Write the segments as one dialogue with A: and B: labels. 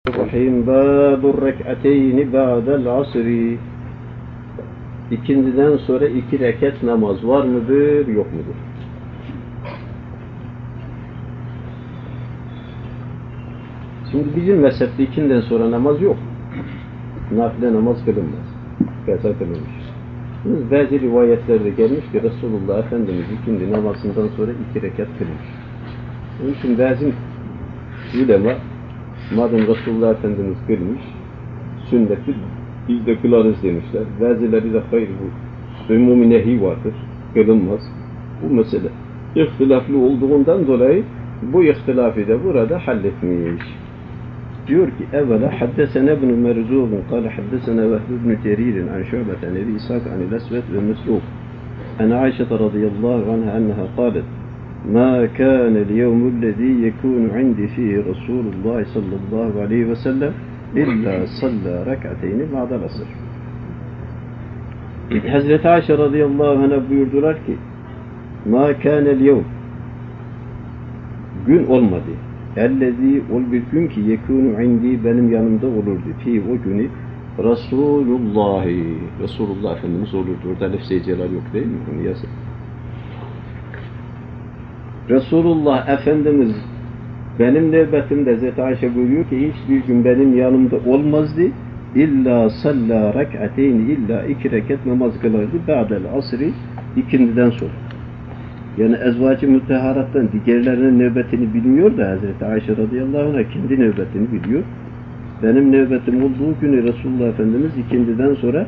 A: Rahim babur rek'ateyni ba'del asri. İkindiden sonra 2 rekat namaz var mıdır, yok mudur? Şimdi bizim mezhepte ikindiden sonra namaz yok. Nafile namaz kılınmaz. Kaza kılınmış. Bazı rivayetlerde gelmiş ki Resulullah Efendimiz ikindi namazından sonra 2 rekat kılmış. Onun için bazı ulema madem Resulullah Efendimiz kılmış, sünneti biz de kılarız demişler. Bazıları da hayır bu umumi nehi vardır, kılınmaz. Bu mesele ihtilaflı olduğundan dolayı bu ihtilafı da burada halletmiş. Diyor ki evvela haddesene ibn Merzûn kâle haddesene Vehb ibn Cerir an Şu'bet an Ebi İshak an el-Esved ve Mesrûk an Aişe radıyallahu anha enneha kâlet ما كان اليوم الذي يكون عندي فيه رسول الله صلى الله عليه وسلم إلا صلى ركعتين بعد العصر. Hazreti Ayşe radıyallahu anh'a buyurdular ki ma kânel yevm gün olmadı. Ellezî ol bir gün ki yekûnu indi benim yanımda olurdu. Fi o günü Resulullah Efendimiz olurdu. Orada lefz-i celal yok değil mi? Bunu yazın. Resulullah Efendimiz benim nöbetimde Hazreti Ayşe buyuruyor ki hiçbir gün benim yanımda olmazdı. İlla salla rek'ateyni illa 2 rekat namaz kılardı. Ba'del asri ikindiden sonra. Yani ezvacı müteharattan diğerlerinin nöbetini bilmiyor da Hazreti Ayşe radıyallahu anh'a kendi nöbetini biliyor. Benim nöbetim olduğu günü Resulullah Efendimiz ikindiden sonra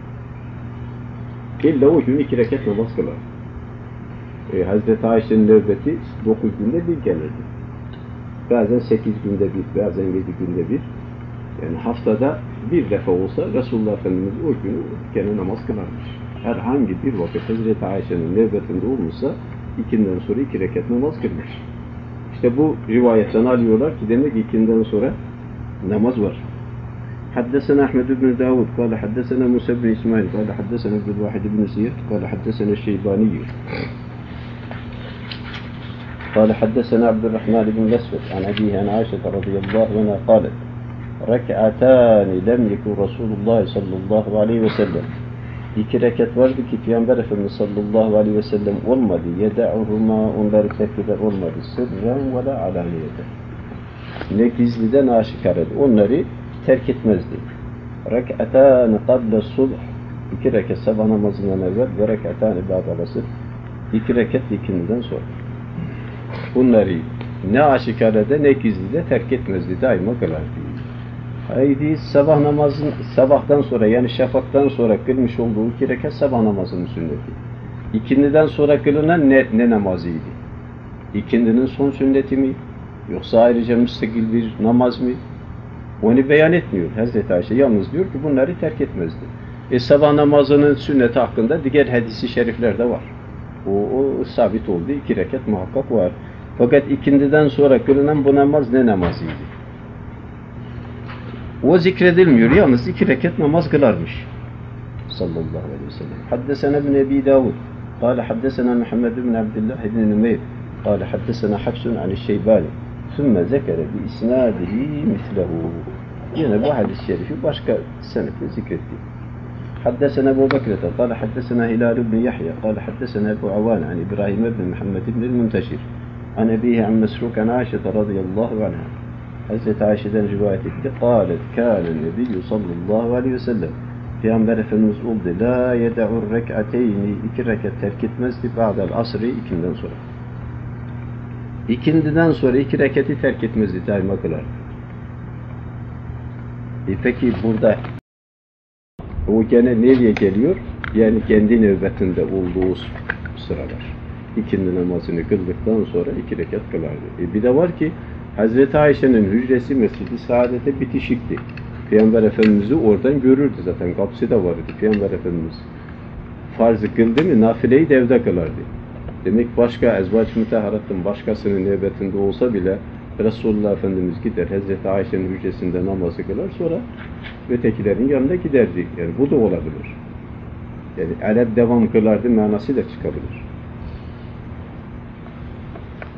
A: illa o gün 2 rekat namaz kılardı. Hazreti Ayşe'nin nöbeti 9 günde bir gelirdi. Bazen 8 günde bir, bazen 7 günde bir. Yani haftada bir defa olsa Resulullah Efendimiz o günü gene namaz kılarmış. Herhangi bir vakit Hazreti Ayşe'nin nöbetinde olmuşsa ikinden sonra 2 rekat namaz kılmış. İşte bu rivayetten alıyorlar ki demek ki ikinden sonra namaz var. حدثنا أحمد بن داود قال حدثنا موسى بن إسماعيل قال حدثنا عبد الواحد بن زياد قال حدثنا الشيباني قال حدثنا عبد الرحمن بن الأسود عن أبيه عن عائشة رضي الله عنها قالت ركعتان لم يكن رسول الله صلى الله عليه وسلم 2 rekat vardı ki Peygamber Efendimiz sallallahu aleyhi ve sellem olmadı. Yeda'uhuma onları terk eder olmadı. Sırren ve la alaniyete. Ne gizliden aşikar eder. Onları terk etmezdi. Rek'atâni qabla subh 2 rekat sabah namazından evvel ve rek'atâni ba'da asr 2 rekat ikindiden sonra. Bunları ne aşikar eder ne gizlide terk etmezdi. Daima kılardı. Haydi sabah namazın sabahtan sonra yani şafaktan sonra kılmış olduğu 2 rekat sabah namazının sünneti. İkindiden sonra kılınan ne namazıydı? İkindinin son sünneti mi? Yoksa ayrıca müstakil bir namaz mı? Onu beyan etmiyor Hazreti Ayşe. Yalnız diyor ki bunları terk etmezdi. Sabah namazının sünneti hakkında diğer hadis-i şerifler de var. O sabit oldu. 2 rekat muhakkak var. Fakat ikindiden sonra kılınan bu namaz ne namazıydı? O zikredilmiyor. Yalnız 2 rekat namaz kılarmış. Sallallahu aleyhi ve sellem. Haddesena ibn Ebi Davud. Kale haddesena Muhammed ibn Abdullah ibn Numeyr. Kale haddesena Hafsun an'l-Şeybani. Sümme zekere bi isnadihi mislehu. Yine bu hadis-i şerifi başka senetle zikretti. Haddesena Ebu Bekrete. Kale haddesena Hilal ibn Yahya. Kale haddesena Ebu Avan an İbrahim ibn Muhammed ibn el-Munteşir. An Ebihi an Mesrûk an Aişe radıyallahu anha. Hazreti Ayşe'den rivayet etti. Kâlet kâne nebiyyü sallallahu aleyhi ve sellem. Peygamber Efendimiz oldu. La yeda'ur rek'ateyni 2 rekat terk etmezdi. Ba'del asri ikinden sonra. İkindiden sonra 2 rekatı terk etmezdi. Daima kılar. Peki burada o gene nereye geliyor? Yani kendi nöbetinde olduğu sıralar. İkindi namazını kıldıktan sonra 2 rekat kılardı. Bir de var ki Hazreti Ayşe'nin hücresi Mescid-i Saadet'e bitişikti. Peygamber Efendimiz'i oradan görürdü zaten. Kapısı da vardı. Peygamber Efendimiz farzı kıldı mı nafileyi de evde kılardı. Demek başka ezvac-ı müteharatın başkasının nöbetinde olsa bile Resulullah Efendimiz gider Hazreti Ayşe'nin hücresinde namazı kılar sonra ötekilerin yanına giderdi. Yani bu da olabilir. Yani alel devam kılardı manası da çıkabilir.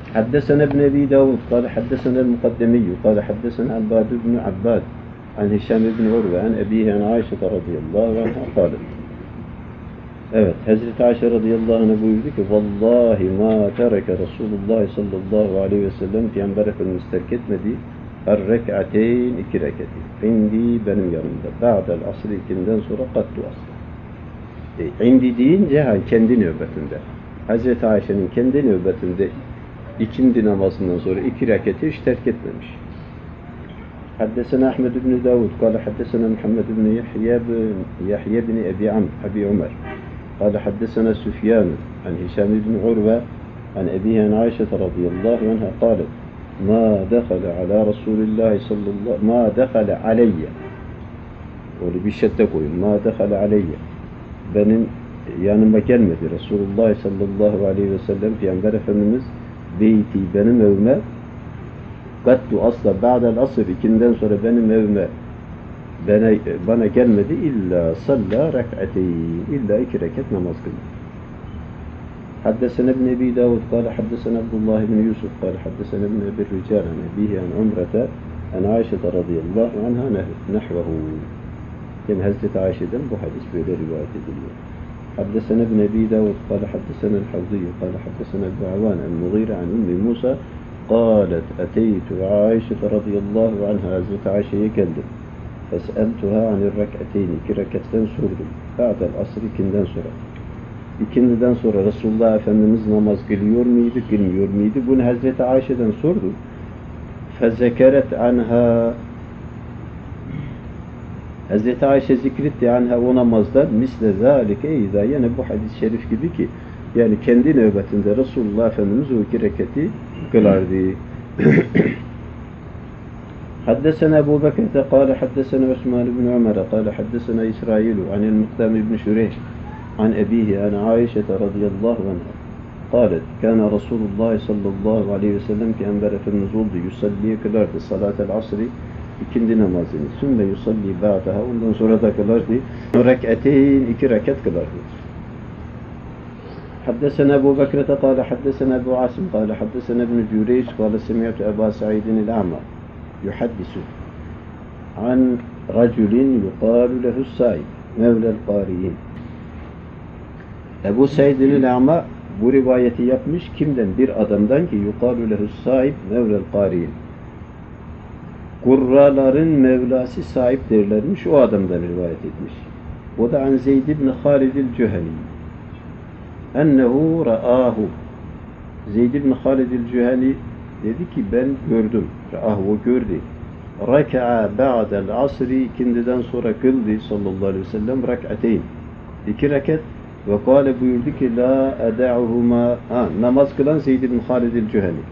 A: حدثنا ابن أبي داود قال حدثنا المقدمي قال حدثنا عباد بن عباد عن هشام بن عروة عن أبيه عن عائشة رضي الله عنها قالت. Evet, Hazreti Ayşe radıyallahu anh buyurdu ki vallahi ma tereke Resulullah sallallahu aleyhi ve sellem Peygamber Efendimiz terk etmedi er-rek'ateyn 2 reketi indi benim yanımda ba'del asr ikinden sonra kattu asla. İndi deyince kendi nöbetinde. Hazreti Ayşe'nin kendi nöbetinde ikindi namazından sonra 2 reketi hiç terk etmemiş. حدثنا أحمد بن داود قال حدثنا محمد بن يحيى بن أبي عمر قال حدثنا سفيان عن هشام بن عروة عن أبيه عن عائشة رضي الله عنها قالت ما دخل على رسول الله صلى الله ما دخل علي ولبشدة koyun ما دخل علي benim yanıma gelmedi Resulullah sallallahu aleyhi ve sellem Peygamber Efendimiz beyti benim evime Gattu asla ba'del asr ikinden sonra benim evime bana gelmedi illa salla rek'ateyn illa 2 rekat namaz kıldı. Haddesena ibn Ebi Davud قال حدثنا عبد الله بن يوسف قال حدثنا ابن أبي الرجال عن أبيه عن عمرة عن عائشة رضي الله عنها نحوه. Yani Hazreti Ayşe'den bu hadis böyle rivayet ediliyor. حدثنا ابن أبي داود قال حدثنا الحوضي قال حدثنا أبو عوان عن المغيرة عن أم موسى قالت أتيت عائشة رضي الله عنها Hazreti Ayşe'ye geldim. Fes'eltuha anir rek'ateyni 2 rekatten sordum. Ba'del asr ikinden sonra. İkindiden sonra Resulullah Efendimiz namaz kılıyor muydu, kılmıyor muydu? Bunu Hazreti Ayşe'den sordu. Fezekeret anha Hazreti Ayşe zikretti anha o namazda misle zâlike izâ yani bu hadis-i şerif gibi ki yani kendi nöbetinde Resulullah Efendimiz o 2 rekati kılardı. حدثنا أبو بكر قال حدثنا عثمان بن عمر قال حدثنا إسرائيل عن المقدام بن شريح عن أبيه عن عائشة رضي الله عنها قالت كان رسول الله صلى الله عليه وسلم Peygamber Efendimiz oldu yusalli kılardı salatel asri ikindi namazını sümme yusalli ba'daha ondan sonra da kılardı rek'ateyn 2 rekat kılardı. حدثنا أبو بكر قال حدثنا أبو عاصم قال حدثنا ابن جريج قال سمعت أبا سعيد الأعمى يحدث عن رجل يقال له السائب مولى القارئين. Ebu Said'in A'ma bu rivayeti yapmış kimden? Bir adamdan ki yuqalu lehu sahib mevlel qari'in. Kurraların Mevlası sahip derlermiş. O adamdan rivayet etmiş. O da an Zeyd ibn Halid el-Cüheni. Ennehu ra'ahu. Zeyd ibn Halid el-Cüheni dedi ki ben gördüm. Ra'ahu o gördü. Raka'a ba'del asri ikindiden sonra kıldı sallallahu aleyhi ve sellem rak'ateyn. 2 rekat ve kâle buyurdu ki la eda'uhuma namaz kılan Zeyd ibn Halid el-Cüheni.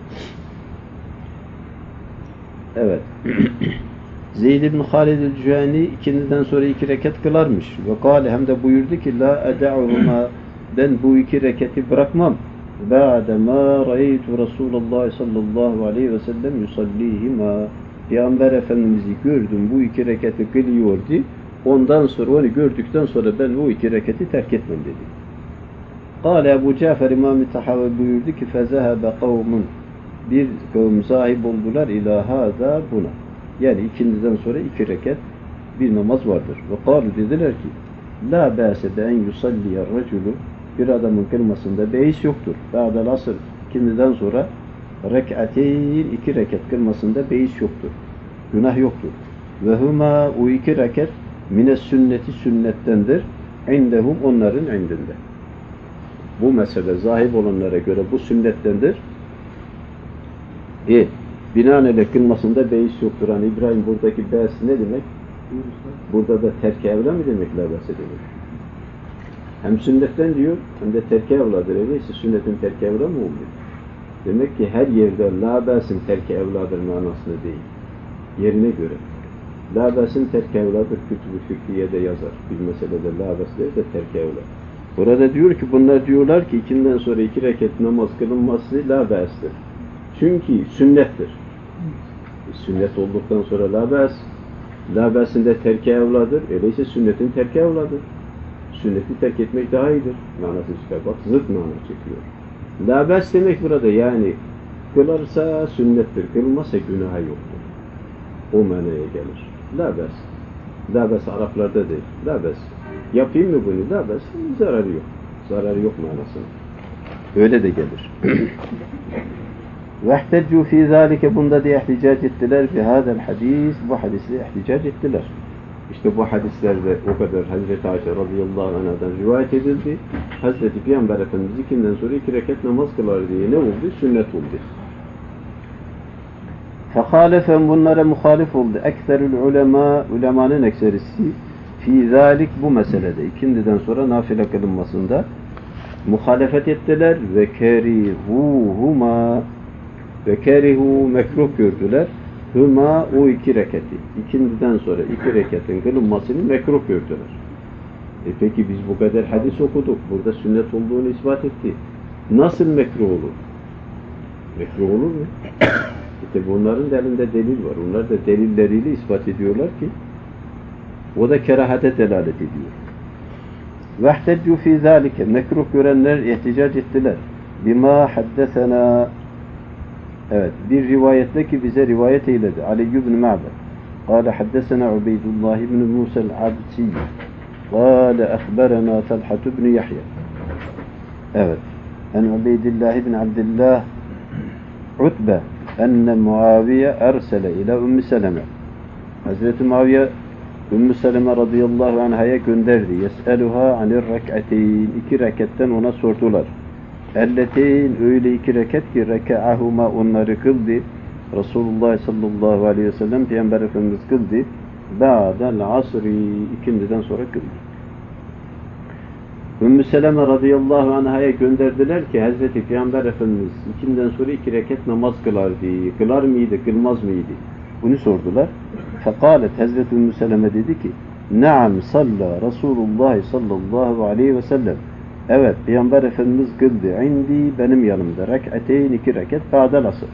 A: Evet. Zeyd ibn Halid el-Cüheni ikindiden sonra 2 rekat kılarmış. Ve kâle hem de buyurdu ki la eda'uhuma ben bu 2 rekati bırakmam. Ba'de ma ra'aytu Resulullah sallallahu aleyhi ve sellem yusallihima. Peygamber Efendimiz'i gördüm bu 2 rekatı kılıyordu. Ondan sonra onu gördükten sonra ben o 2 rekati terk etmem dedi. Kâle Ebu Cafer İmam-ı Tahavi buyurdu ki fezehebe kavmun bir kavim sahip oldular ila hâzâ buna. Yani ikindiden sonra 2 rekat bir namaz vardır. Ve kâlu dediler ki la bâsede en yusalliyer reculu bir adamın kılmasında beis yoktur. Ba'del asr ikindiden sonra rek'ateyn 2 rekat kılmasında beis yoktur. Günah yoktur. Ve huma o 2 rekat mines sünneti sünnettendir. İndehum onların indinde. Bu mesele zahib olanlara göre bu sünnettendir. Binaenaleyh kılmasında beis yoktur. Hani İbrahim buradaki beis ne demek? Burada da terk-i evla mı demek labası demek? Hem sünnetten diyor hem de terk-i evladır. Öyleyse sünnetin terk-i evla mı oluyor? Demek ki her yerde labasın terk-i evladır manasını değil. Yerine göre. Labasın terk-i evladır. Kütüb-ü Fikriye'de yazar. Bir meselede labas değil de terk-i evla. Burada diyor ki bunlar diyorlar ki ikinden sonra 2 rekat namaz kılınması labasdır. Çünkü sünnettir. Sünnet olduktan sonra labasın da terk-i evladır. Öyleyse sünnetin terk-i evladır. Sünneti terk etmek daha iyidir. Manası çıkar. Bak zıt mana çekiyor. Labas demek burada yani Kılarsa sünnettir, kılmazsa günaha yoktur. O manaya gelir. La bes. La bes Araplarda değil. La bes. Yapayım mı bunu? La bes. Zararı yok. Zararı yok manasında. Öyle de gelir. وَاحْتَجُّوا ف۪ي ذَٰلِكَ Bunda diye ihticac ettiler. بِهَذَا الْحَد۪يث Bu hadisle ihticac ettiler. İşte bu hadislerde o kadar Hazreti Ayşe radıyallahu anh'dan rivayet edildi. Hazreti Peygamber Efendimiz ikinden sonra 2 rekat namaz kılar diye ne oldu? Sünnet oldu. فَخَالَفَنْ Bunlara muhalif oldu. اَكْثَرُ الْعُلَمَا Ulemanın ekserisi fi zalik bu meselede ikindiden sonra nafile kılınmasında muhalefet ettiler ve kerihuhuma ve kerihu mekruh gördüler. Huma o 2 rekati. İkindiden sonra 2 rekatın kılınmasını mekruh gördüler. Peki biz bu kadar hadis okuduk. Burada sünnet olduğunu ispat etti. Nasıl mekruh olur? Mekruh olur mu? İşte bunların da elinde delil var. Onlar da delilleriyle ispat ediyorlar ki o da kerahate delalet ediyor. وَاحْتَجُّوا ف۪ي ذَٰلِكَ Mekruh görenler ihticac ettiler. بِمَا حَدَّثَنَا Evet, bir rivayette ki bize rivayet eyledi. Ali ibn Ma'bad. قال حدثنا عبيد الله بن موسى العبسي قال أخبرنا طلحة بن يحيى Evet. En Ubeydillah ibn Abdillah Utbe enne Muaviye ersele ile Ümmü Seleme. Hazreti Muaviye Ümmü Seleme radıyallahu anh'a gönderdi. Yes'eluha anir rek'ateyn. 2 reketten ona sordular. Elleteyn öyle 2 rekat ki reka'ahuma onları kıldı. Resulullah sallallahu aleyhi ve sellem Peygamber Efendimiz kıldı. Ba'del asri ikindiden sonra kıldı. Ümmü Seleme radıyallahu anh'a gönderdiler ki Hazreti Peygamber Efendimiz ikinden sonra 2 rekat namaz kılardı. Kılar mıydı, kılmaz mıydı? Bunu sordular. Fekalet Hazreti Ümmü Seleme dedi ki Naam salla Resulullah sallallahu aleyhi ve sellem. Evet, Peygamber Efendimiz kıldı. İndi benim yanımda. Rek'ateyn 2 rekat ba'del asr.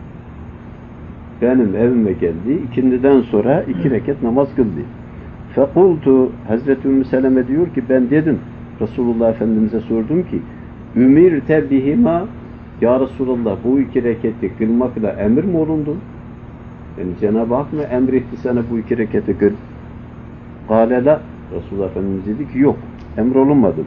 A: Benim evime geldi. İkindiden sonra 2 rekat namaz kıldı. Fekultu Hazreti Ümmü Seleme diyor ki ben dedim Resulullah Efendimiz'e sordum ki Ümirte bihima Ya Resulullah bu 2 rekatı kılmakla emir mi olundun? Yani Cenab-ı Hak mı emretti sana bu 2 rekatı kıl? Kâle la Resulullah Efendimiz dedi ki yok emrolunmadım.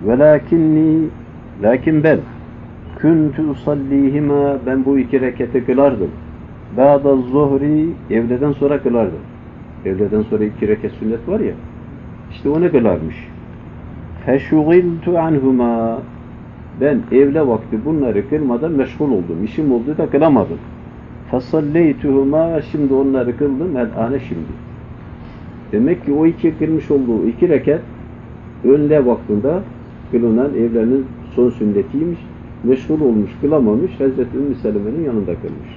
A: Lakin ben kuntu usallihima ben bu 2 rekatı kılardım. Ba'da zuhri evleden sonra kılardım. Evleden sonra 2 rekat sünnet var ya işte o ne kılarmış? Feşugiltu anhuma ben evle vakti bunları kılmadan meşgul oldum. İşim oldu da kılamadım. Fasalleytuhuma şimdi onları kıldım el-ane şimdi. Demek ki o 2 kılmış olduğu 2 rekat önle vaktinde kılınan evlerinin son sünnetiymiş. Meşgul olmuş, kılamamış. Hazreti Ümmü Seleme'nin yanında kılmış.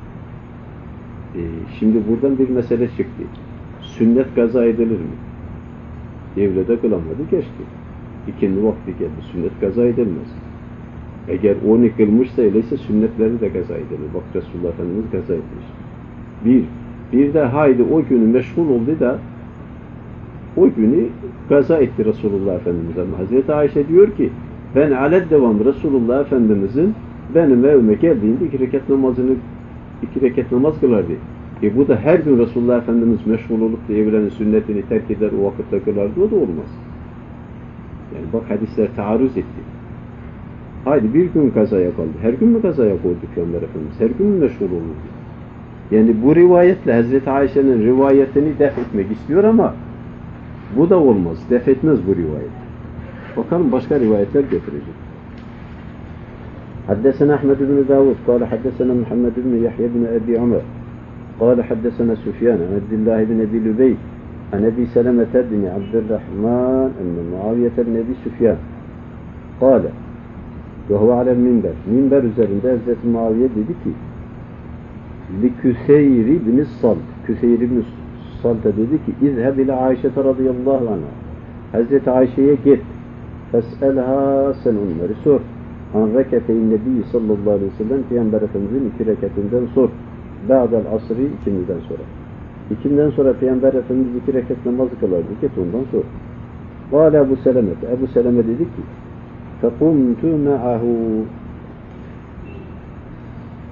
A: Şimdi buradan bir mesele çıktı. Sünnet kaza edilir mi? Evlede kılamadı, geçti. İkindi vakti geldi. Sünnet kaza edilmez. Eğer onu kılmışsa öyleyse sünnetleri de kaza edilir. Bak Resulullah Efendimiz kaza etmiş. Bir de haydi o günü meşgul oldu da o günü kaza etti Resulullah Efendimiz. Ama Hazreti Ayşe diyor ki ben aled devam Resulullah Efendimizin benim evime geldiğinde 2 rekat namaz kılardı. Bu da her gün Resulullah Efendimiz meşgul olup da evlerin sünnetini terk eder o vakitte kılardı. O da olmaz. Yani bak hadisler taarruz etti. Haydi bir gün kazaya kaldı. Her gün mü kazaya koydu Peygamber Efendimiz? Her gün mü meşgul olurdu? Yani bu rivayetle Hazreti Ayşe'nin rivayetini def etmek istiyor ama bu da olmaz. Def etmez bu rivayet. Bakalım başka rivayetler getirecek. Haddesena Ahmed ibn Davud. Kale haddesena Muhammed ibn Yahya ibn Ebi Ömer. Kale haddesena Süfyan. Abdullah ibn Ebi Lübey. An Ebi Selemete bin Abdurrahman. Enne Muaviyete bin Ebi Süfyan. Kale. Ve huve alel minber. Minber üzerinde Hazreti Muaviye dedi ki Liküseyri ibn Salt. Küseyri ibn Salt'a dedi ki İzheb ile Ayşe radıyallahu anha. Hazreti Ayşe'ye git. Fes'elha sen onları sor. An reketeyn Nebi sallallahu aleyhi ve sellem Peygamber Efendimiz'in 2 rekatinden sor. Ba'del asri ikindiden sonra. İkinden sonra Peygamber Efendimiz 2 rekat namazı kılardı. Git ondan sor. Kâle Ebu Seleme. Ebu Seleme dedi ki فَقُمْتُ مَعَهُ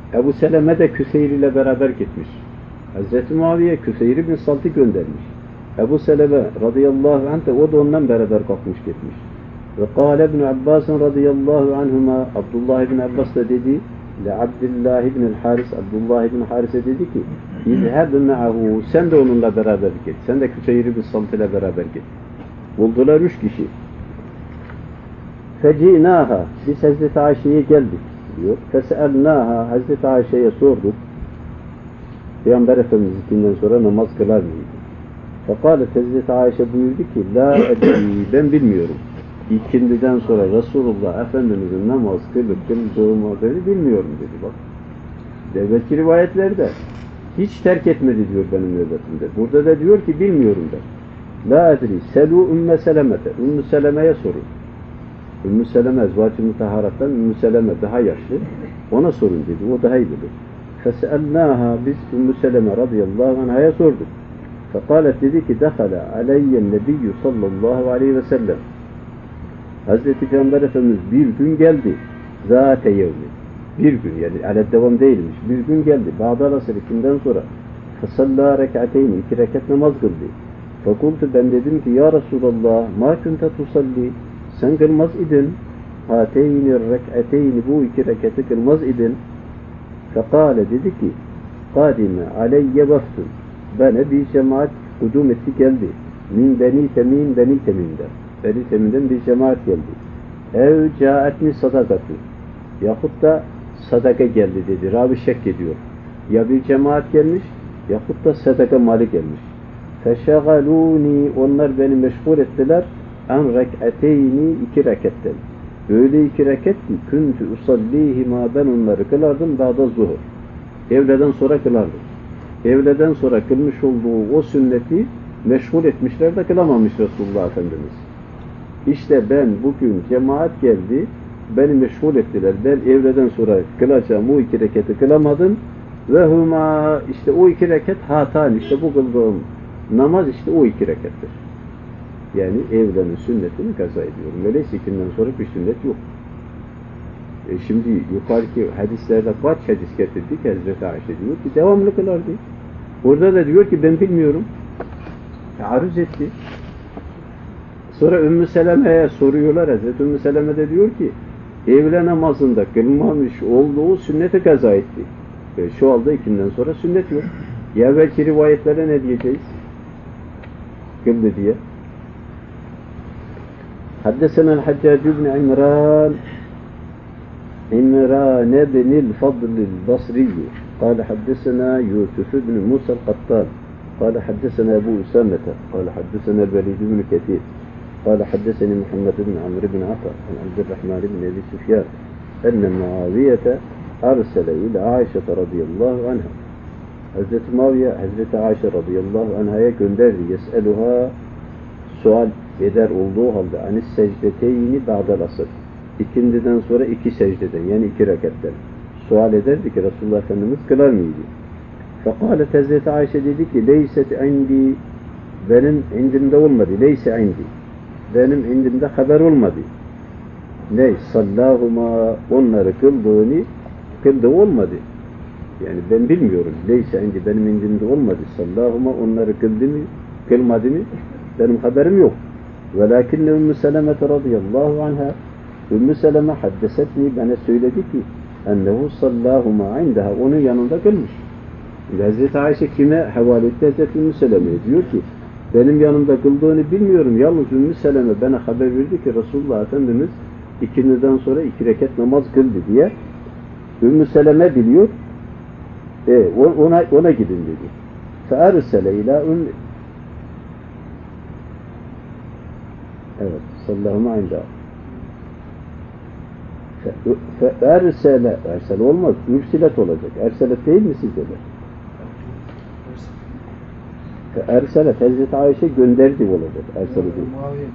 A: Ebu Seleme de Küseyr ile beraber gitmiş. Hazreti Muaviye Küseyr bin Salt'ı göndermiş. Ebu Seleme radıyallahu anh de o da ondan beraber kalkmış gitmiş. Ve kâle ibn Abbas radıyallahu anhuma, Abdullah ibn Abbas da dedi le Abdullah ibn Haris, Abdullah ibn Haris'e dedi ki İzheb me'ahu, sen de onunla beraber git. Sen de Küseyr bin Salt ile beraber git. Buldular 3 kişi. Fecinaha, biz Hazreti Ayşe'ye geldik diyor. Feseelnaha, Hazreti Ayşe'ye sorduk. Peygamber Efendimiz'inden sonra namaz kılar mıydı? Fekalet, Hazreti Ayşe buyurdu ki la edri, ben bilmiyorum. İkindiden sonra Resulullah Efendimiz'in namaz kılıp kıldığını bilmiyorum dedi bak. Devletçi rivayetlerde hiç terk etmedi diyor benim nöbetimde. Burada da diyor ki bilmiyorum der. La edri, selu Ümmü Seleme'te. Ümmü Seleme'ye sorun. Ümmü Seleme, Ezvac-ı Mutaharat'tan Ümmü Seleme daha yaşlı. Ona sorun dedi. O daha iyi bilir. Feseelnâhâ, biz Ümmü Seleme radıyallahu anh'a sorduk. Fekalet dedi ki dehale aleyyen nebiyyü sallallahu aleyhi ve sellem. Hazreti Peygamber Efendimiz bir gün geldi. Zâte yevmi. Bir gün, yani alet devam değilmiş. Bir gün geldi. Bağda asır ikinden sonra fesallâ rek'ateyni, 2 rekat namaz kıldı. Fekultu, ben dedim ki ya Resulallah ma kunte tusalli, sen kılmaz idin. Hateyni rek'ateyni, bu 2 rekatı kılmaz idin. Fekale, dedi ki kadime aleyye vaftun, bana bir cemaat kudum etti geldi. Min beni temim, beni temimden. Beni temimden bir cemaat geldi. Ev caetni sadakatü, yahut da sadaka geldi dedi. Ravi şek ediyor. Ya bir cemaat gelmiş yahut da sadaka mali gelmiş. Feşegaluni, onlar beni meşgul ettiler. En rek'ateyni, 2 rekatten. Böyle 2 rekat ki küntü usallihima, ben onları kılardım bağda zuhur. Evleden sonra kılardım. Evleden sonra kılmış olduğu o sünneti meşgul etmişler de kılamamış Resulullah Efendimiz. İşte ben bugün cemaat geldi, beni meşgul ettiler. Ben evleden sonra kılacağım o 2 rekatı kılamadım. Ve huma, işte o 2 rekat hatan, işte bu kıldığım namaz işte o 2 rekattır. Yani evlenin sünnetini kaza ediyorum. Öyleyse ikinden sonra bir sünnet yok. Şimdi yukarıki hadislerde kaç hadis getirdik? Hazreti Ayşe diyor ki devamlı kılardı. Orada da diyor ki ben bilmiyorum. Aruz etti. Sonra Ümmü Seleme'ye soruyorlar. Hazreti Ümmü Seleme de diyor ki evle namazında kılmamış olduğu sünneti kaza etti. Şu anda ikinden sonra sünnet yok. Ya belki rivayetlere ne diyeceğiz? Kıldı diye. حدثنا الحجاج بن عمران بن الفضل البصري قال حدثنا يوسف بن موسى القطان قال حدثنا أبو أسامة قال حدثنا الوليد بن كثير قال حدثني محمد بن عمرو بن عطاء عن عبد الرحمن بن أبي سفيان أن معاوية أرسل إلى عائشة رضي الله عنها. Hazreti Muaviye, Hazreti Ayşe radıyallahu anh'a gönderdi. Yes'eluha, sual eder olduğu halde anis secdeteyni ba'del asr, ikindiden sonra 2 secdeden, yani 2 rekatten sual ederdi ki Resulullah Efendimiz kılar mıydı? Fekalet, Hazreti Ayşe dedi ki leyset indi, benim indimde olmadı. Leyse indi, benim indimde haber olmadı. Ne? Sallahuma, onları kıldığı olmadı. Yani ben bilmiyorum. Leyse indi, benim indimde olmadı. Sallahuma, onları kıldı mı, kılmadı mı? Benim haberim yok. Velakinne Ümmü Seleme radıyallahu anha, Ümmü Seleme haddesetni, bana söyledi ki ennehu sallahuma indaha, onun yanında kılmış. Hazreti Ayşe kime havale etti? Hazreti Ümmü Seleme diyor ki benim yanımda kıldığını bilmiyorum. Yalnız Ümmü Seleme bana haber verdi ki Resulullah Efendimiz ikindiden sonra 2 rekat namaz kıldı diye. Ümmü Seleme biliyor. Ona gidin dedi. Feersele ila Ümmü. Evet. Sallahuma indaha. Feersele. Ersele olmaz. Ürsilet olacak. Erselet değil mi sizde de? Erselet. Hazreti Ayşe gönderdi olacak. Ersele değil.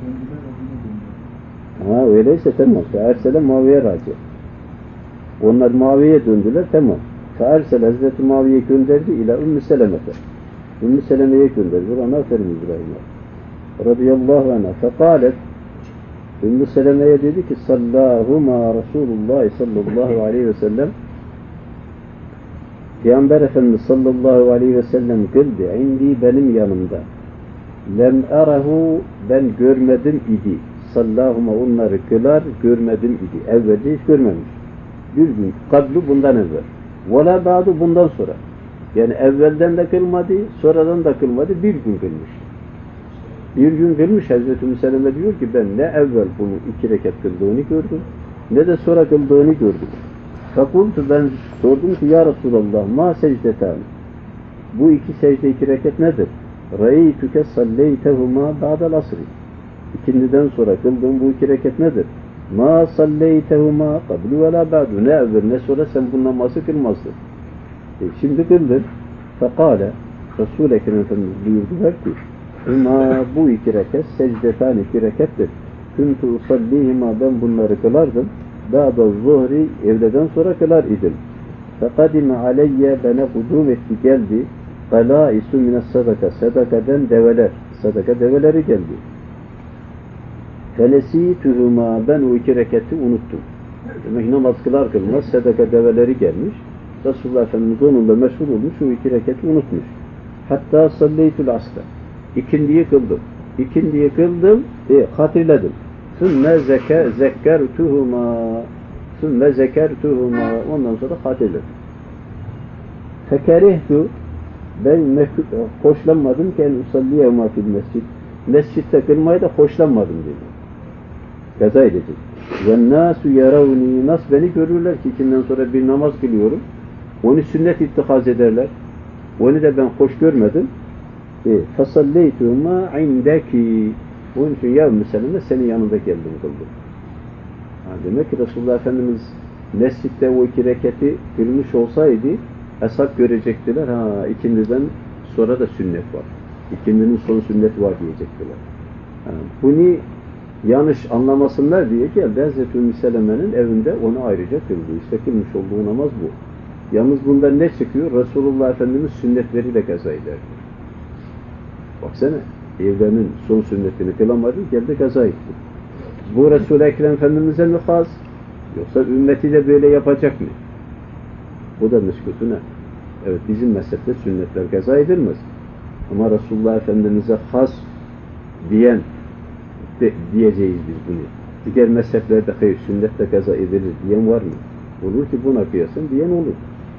A: Ha, öyleyse tamam. Ersele Muaviye raci. Onlar Muaviye'ye döndüler, tamam. Feersele, Hazreti Muaviye gönderdi ila Ümmü Seleme'te. Ümmü Seleme'ye gönderdi. Ona aferin İbrahim'e. Radıyallahu anha. Fekalet, Ümmü Seleme'ye dedi ki sallahuma Resulullah sallallahu aleyhi ve sellem Peygamber Efendimiz sallallahu aleyhi ve sellem kıldı. İndi benim yanımda. Lem arahu ben görmedim idi. Sallahuma onları kılar görmedim idi. Evvelce hiç görmemiş. Bir gün kablu bundan evvel. Vela ba'du bundan sonra. Yani evvelden de kılmadı, sonradan da kılmadı. Bir gün kılmış. Bir gün kılmış. Hazreti Müseleme diyor ki ben ne evvel bunu 2 rekat kıldığını gördüm, ne de sonra kıldığını gördüm. Fakultu ben sordum ki ya Resulallah ma secdetan. Bu 2 secde 2 rekat nedir? Ra'eytüke salleytehuma ba'del asri. İkindiden sonra kıldığım bu 2 rekat nedir? Ma salleytehuma qablu ve la ba'du. Ne evvel ne sonra sen bu namazı kılmazdın. Şimdi kıldın. Fekale Resul-i Ekrem Efendimiz buyurdular ki bu 2 rekat secdetan 2 rekattir. Kuntu usallihima ben bunları kılardım. Ba'da zuhri evleden sonra kılar idim. Fekadime aleyye bana hudum etti geldi. Galaisu mines sadaka sadakaden develer. Sadaka develeri geldi. Fenesituhuma ben o 2 rekatı unuttum. Demek namaz kılar kılmaz sadaka develeri gelmiş. Resulullah Efendimiz onunla meşgul olmuş o 2 rekatı unutmuş. Hatta salleytul asla. İkindiyi kıldım. İkindiyi kıldım hatırladım. Sümme zekertuhuma ondan sonra hatırladım. Fekerihtu ben hoşlanmadım ki en usalliyehuma fil mescid. Mescitte kılmayı da hoşlanmadım dedi. Kaza edecek. Ve nasu yaravni nas beni görürler ki ikinden sonra bir namaz kılıyorum. Onu sünnet ittihaz ederler. Onu da ben hoş görmedim. Fasalleytuhuma indeki. Onun için ya Müseleme senin yanında geldim kıldım. Demek ki Resulullah Efendimiz mescitte o 2 rekati kılmış olsaydı hesap görecektiler. İkindiden sonra da sünnet var. İkindinin son sünneti var diyecektiler. Bunu yanlış anlamasınlar diye geldi Hazreti Ümmü Seleme'nin evinde onu ayrıca kıldı. İşte kılmış olduğu namaz bu. Yalnız bundan ne çıkıyor? Resulullah Efendimiz sünnetleriyle kaza ederdi. Baksana, evlerinin son sünnetini kılamadı, geldi kaza etti. Bu Resul-i Ekrem Efendimiz'e mi has? Yoksa ümmeti de böyle yapacak mı? Bu da müskütüne. Evet, bizim mezhepte sünnetler kaza edilmez. Ama Resulullah Efendimiz'e has diyeceğiz biz bunu. Diğer mezheplerde hayır, sünnette kaza edilir diyen var mı? Olur ki buna kıyasın diyen olur.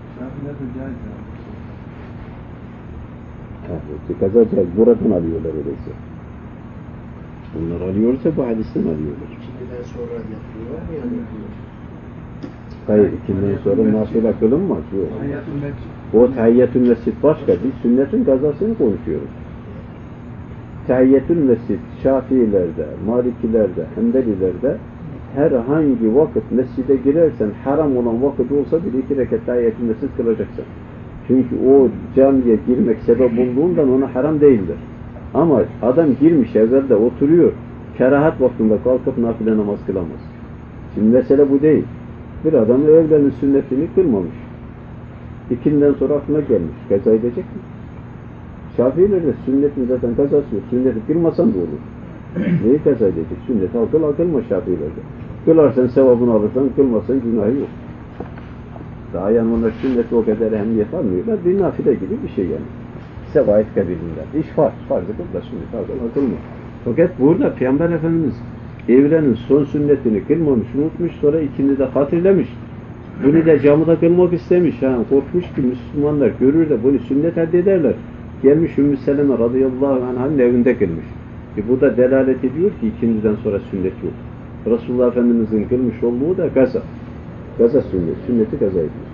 A: Kaza caiz. Buradan alıyorlar öyleyse. Bunlar alıyorsa bu hadisten alıyorlar.
B: İkindiden sonra yapıyorlar mı yani?
A: Hayır, ikinden sonra nafile kılınmaz. Yok. O tahiyyatül mescid başka. Biz sünnetin kazasını konuşuyoruz. Tahiyyatül mescid Şafiilerde, Malikilerde, Hanbelilerde herhangi vakit mescide girersen haram olan vakit olsa bile 2 rekat tahiyyatül mescid kılacaksın. Çünkü o camiye girmek sebep olduğundan ona haram değildir. Ama adam girmiş evvelde oturuyor. Kerahat vaktinde kalkıp nafile namaz kılamaz. Şimdi mesele bu değil. Bir adam evlerinin sünnetini kılmamış. İkinden sonra aklına gelmiş. Kaza edecek mi? Şafiilerde sünnetin zaten kazası yok. Sünneti kılmasan da olur. Neyi kaza edecek? Sünneti akılma Şafiilerde. Kılarsan sevabını alırsan, kılmasan günahı yok. Daha yani onlar sünneti o kadar ehemmiyet almıyorlar. Bir nafile gibi bir şey yani. Sevayet kabilinden. İş farz. Farzı kıl da sünnet akılma. Fakat burada Peygamber Efendimiz evrenin son sünnetini kılmamış, unutmuş, sonra ikindi de hatırlamış. Bunu da camıda kılmak istemiş. Korkmuş ki Müslümanlar görür de bunu sünnet elde ederler. Gelmiş Ümmü Seleme radıyallahu anh'ın evinde kılmış. Bu da delalet ediyor ki ikindiden sonra sünnet yok. Resulullah Efendimiz'in kılmış olduğu da gaza. Gaza sünnet. Sünneti gaza ediyor.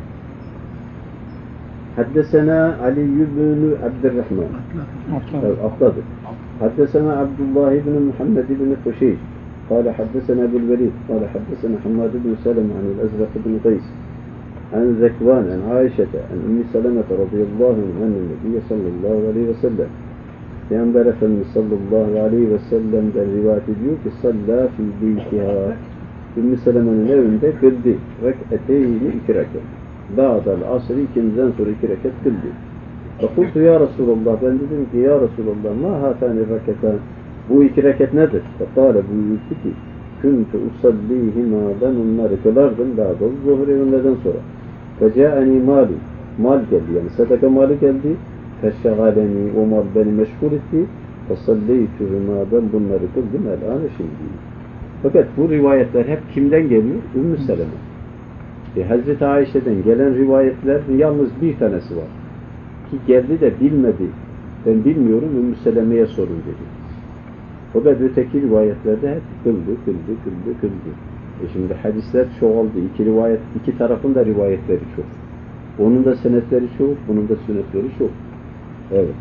A: Haddesena Ali ibn Abdurrahman. Atladık. حدثنا عبد الله بن محمد بن خشيش قال حدثنا بالوليد قال حدثنا حماد بن سلمة عن الأزرق بن قيس عن ذكوان عن عائشة عن أم سلمة رضي الله عنها أن النبي صلى الله عليه وسلم Peygamber Efendimiz sallallahu aleyhi ve sellem'den rivayet ediyor ki salla fi beytiha Ümmü Seleme'nin evinde kıldı. Rek'eteyni 2 rekat. Ba'dal asri ikindiden sonra 2 rekat kıldı. Fakultu ya Resulallah ben dedim ki ya Resulallah ma hatani reketan bu 2 rekat nedir? Fekale buyurdu ki kuntu usallihima ben onları kılardım ba'dal zuhri öğleden sonra. Fece'ani mali mal geldi. Yani sadaka malı geldi. Feşşegaleni, o mal beni meşgul etti. Fesalleytühüma, ben bunları kıldım el-âne şimdi. Fakat bu rivayetler hep kimden geliyor? Ümmü Seleme. Hazreti Ayşe'den gelen rivayetlerin yalnız bir tanesi var. Ki geldi de bilmedi. Ben bilmiyorum, Ümmü Seleme'ye sorun dedi. O da öteki rivayetlerde hep kıldı. Şimdi hadisler çoğaldı. İki rivayet, iki tarafın da rivayetleri çok. Onun da senetleri çok, bunun da senetleri çok. Evet.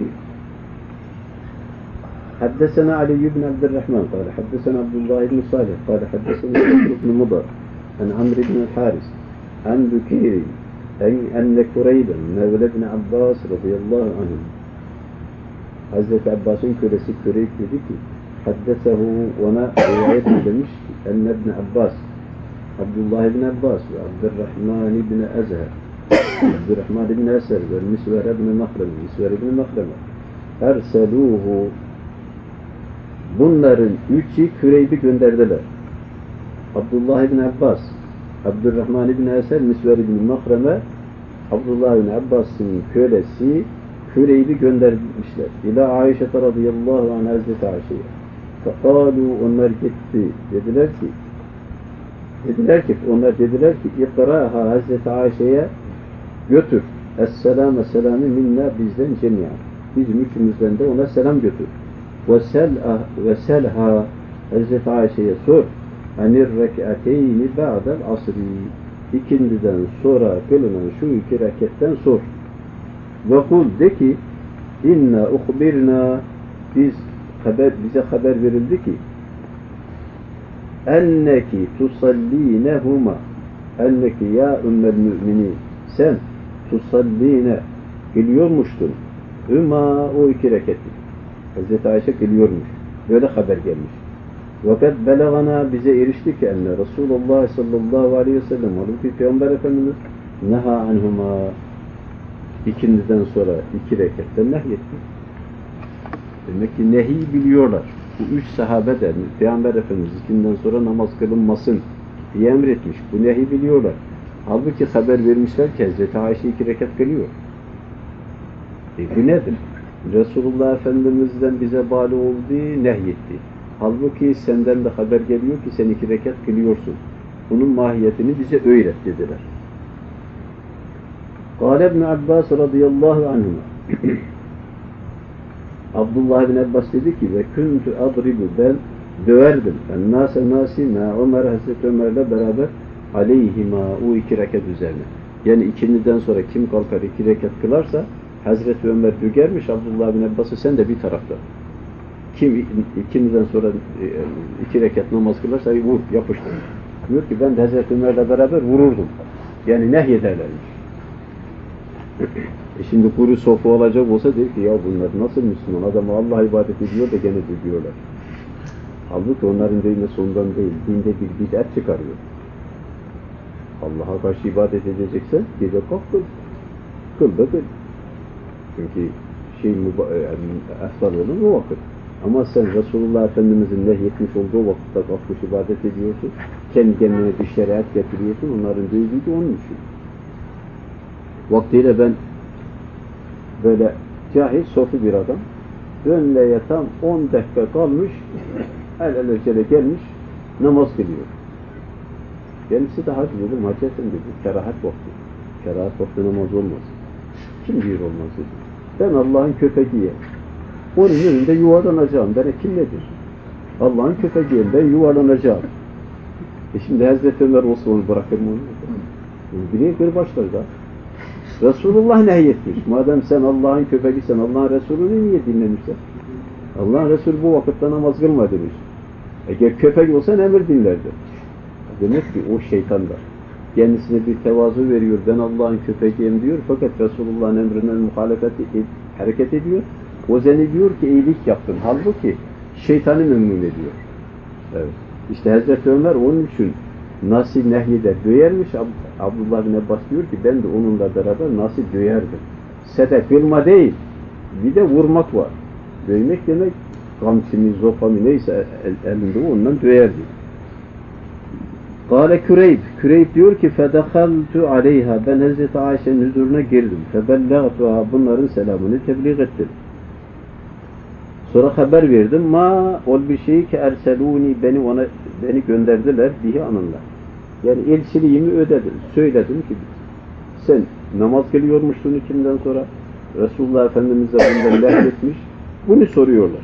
A: حدثنا علي بن عبد الرحمن قال حدثنا عبد الله بن صالح قال حدثنا بكر بن مضر عن عمرو بن الحارث عن بكير أن كريبا مولى ابن عباس رضي الله عنه Hazreti Abbas'ın kölesi Küreyb dedi ki haddesehu, ona rivayet edilmiş enne ibn Abbas, Abdullah ibn Abbas ve Abdurrahman ibn Ezher, Abdurrahman ibn Eser ve Misver ibn Mahreme erseluhu, bunların üçü Küreyb'i gönderdiler. Abdullah ibn Abbas, Abdurrahman ibn Eser, Misver ibn Mahreme, Abdullah ibn Abbas'ın kölesi Küreyb'i göndermişler. İlâ Ayşe radıyallahu anh, Hazreti Ayşe'ye. Fekâlû, onlar gitti. Onlar dediler ki ikrâha, Hazreti Ayşe'ye götür. Esselâme, selamı minna, bizden cemiyan. Bizim üçümüzden de ona selam götür. Ve selha, Hazreti Ayşe'ye sor. Anir rek'ateyni ba'del asri, ikindiden sonra kılınan şu iki reketten sor. Ve kul, de ki inna uhbirna, bize haber verildi ki enneki tusallinehuma, enneki ya ümmel müminin, sen tusalline kılıyormuştun hüma, o iki reketi. Hazreti Ayşe kılıyormuş. Böyle haber gelmiş. Fakat belagana, bize erişti ki enne Resulullah sallallahu aleyhi ve sellem, halbuki Peygamber Efendimiz neha anhuma, ikindiden sonra iki reketten nehyetti. Demek ki nehi biliyorlar. Bu üç sahabe de Peygamber Efendimiz ikinden sonra namaz kılınmasın diye emretmiş. Bu nehi biliyorlar. Halbuki haber vermişler ki Hazreti Ayşe iki rekat kılıyor. Bu nedir? Resulullah Efendimiz'den bize bağlı olduğu nehyetti. Halbuki senden de haber geliyor ki sen iki rekat kılıyorsun. Bunun mahiyetini bize öğret dediler. Kâle ibn Abbas radıyallahu anhuma. Abdullah ibn Abbas dedi ki ve kuntu adribu, ben döverdim. Ennâse nâsîmâ Ömer, Hazreti Ömer'le beraber aleyhima, o iki rekat üzerine. Yani ikindiden sonra kim kalkar iki rekat kılarsa Hazreti Ömer dügermiş Abdullah ibn Abbas'ı, sen de bir tarafta. Kim ikindiden sonra iki rekat namaz kılarsa vur, yapıştır. Diyor ki ben de Hazreti Ömer'le beraber vururdum. Yani nehyederlermiş. Şimdi kuru sofu olacak olsa der ki ya bunlar nasıl Müslüman, adamı Allah ibadet ediyor da gene diyorlar. Halbuki onların değmesi ondan değil, dinde bir bid'at çıkarıyor. Allah'a karşı ibadet edeceksen gece kalk kıl. Kıl da kıl. Çünkü eftal olur o vakit. Ama sen Resulullah Efendimiz'in nehyetmiş olduğu vakitte kalkmış ibadet ediyorsun. Kendi kendine bir şeriat getiriyorsun. Onların değildiği de onun için. Vaktiyle ben böyle cahil, sofi bir adam, önleye tam 10 dakika kalmış, el gelmiş, namaz kılıyor. Kendisi de hacı dedim, hacı sen dedi, kerahat vakti. Kerahat vakti namaz olmaz. Kim diyor olmaz dedi. Ben Allah'ın köpeğiyim. Onun önünde yuvarlanacağım. Bana kim nedir? Allah'ın köpeğiyim, ben yuvarlanacağım. Şimdi Hazreti Ömer olsa onu bırakır mı onu? Bireye göre başlar da. Resulullah nehyetmiş. Madem sen Allah'ın köpeğiysen, Allah'ın Resulü'nü niye dinlemişsin? Allah'ın Resulü bu vakitte namaz kılma demiş. Eğer köpek olsan emir dinlerdi. Demek ki o şeytanlar. Kendisine bir tevazu veriyor. Ben Allah'ın köpeğiyim diyor. Fakat Resulullah'ın emrinden muhalefet hareket ediyor. O zannediyor ki iyilik yaptın. Halbuki şeytanı memnun ediyor. Evet. İşte Hazreti Ömer onun için nasıl nehyeder, döyermiş. Abdullah bin Abbas diyor ki ben de onunla beraber nasıl döyerdim. Sedef kılma değil, bir de vurmak var. Döymek demek kamçını, zopamı neyse elinde ondan döyerdi. Kâle Küreyb. Küreyb diyor ki fedehaltu aleyha. Ben Hazreti Ayşe'nin huzuruna girdim. Febellagtuha. Bunların selamını tebliğ ettim. Sonra haber verdim. Ma ol bir şey ki erseluni, beni gönderdiler diye anınla. Yani elçiliğimi ödedim. Söyledim ki sen namaz kılıyormuşsun içinden sonra Resulullah Efendimiz de bundan lehretmiş. Bunu soruyorlar.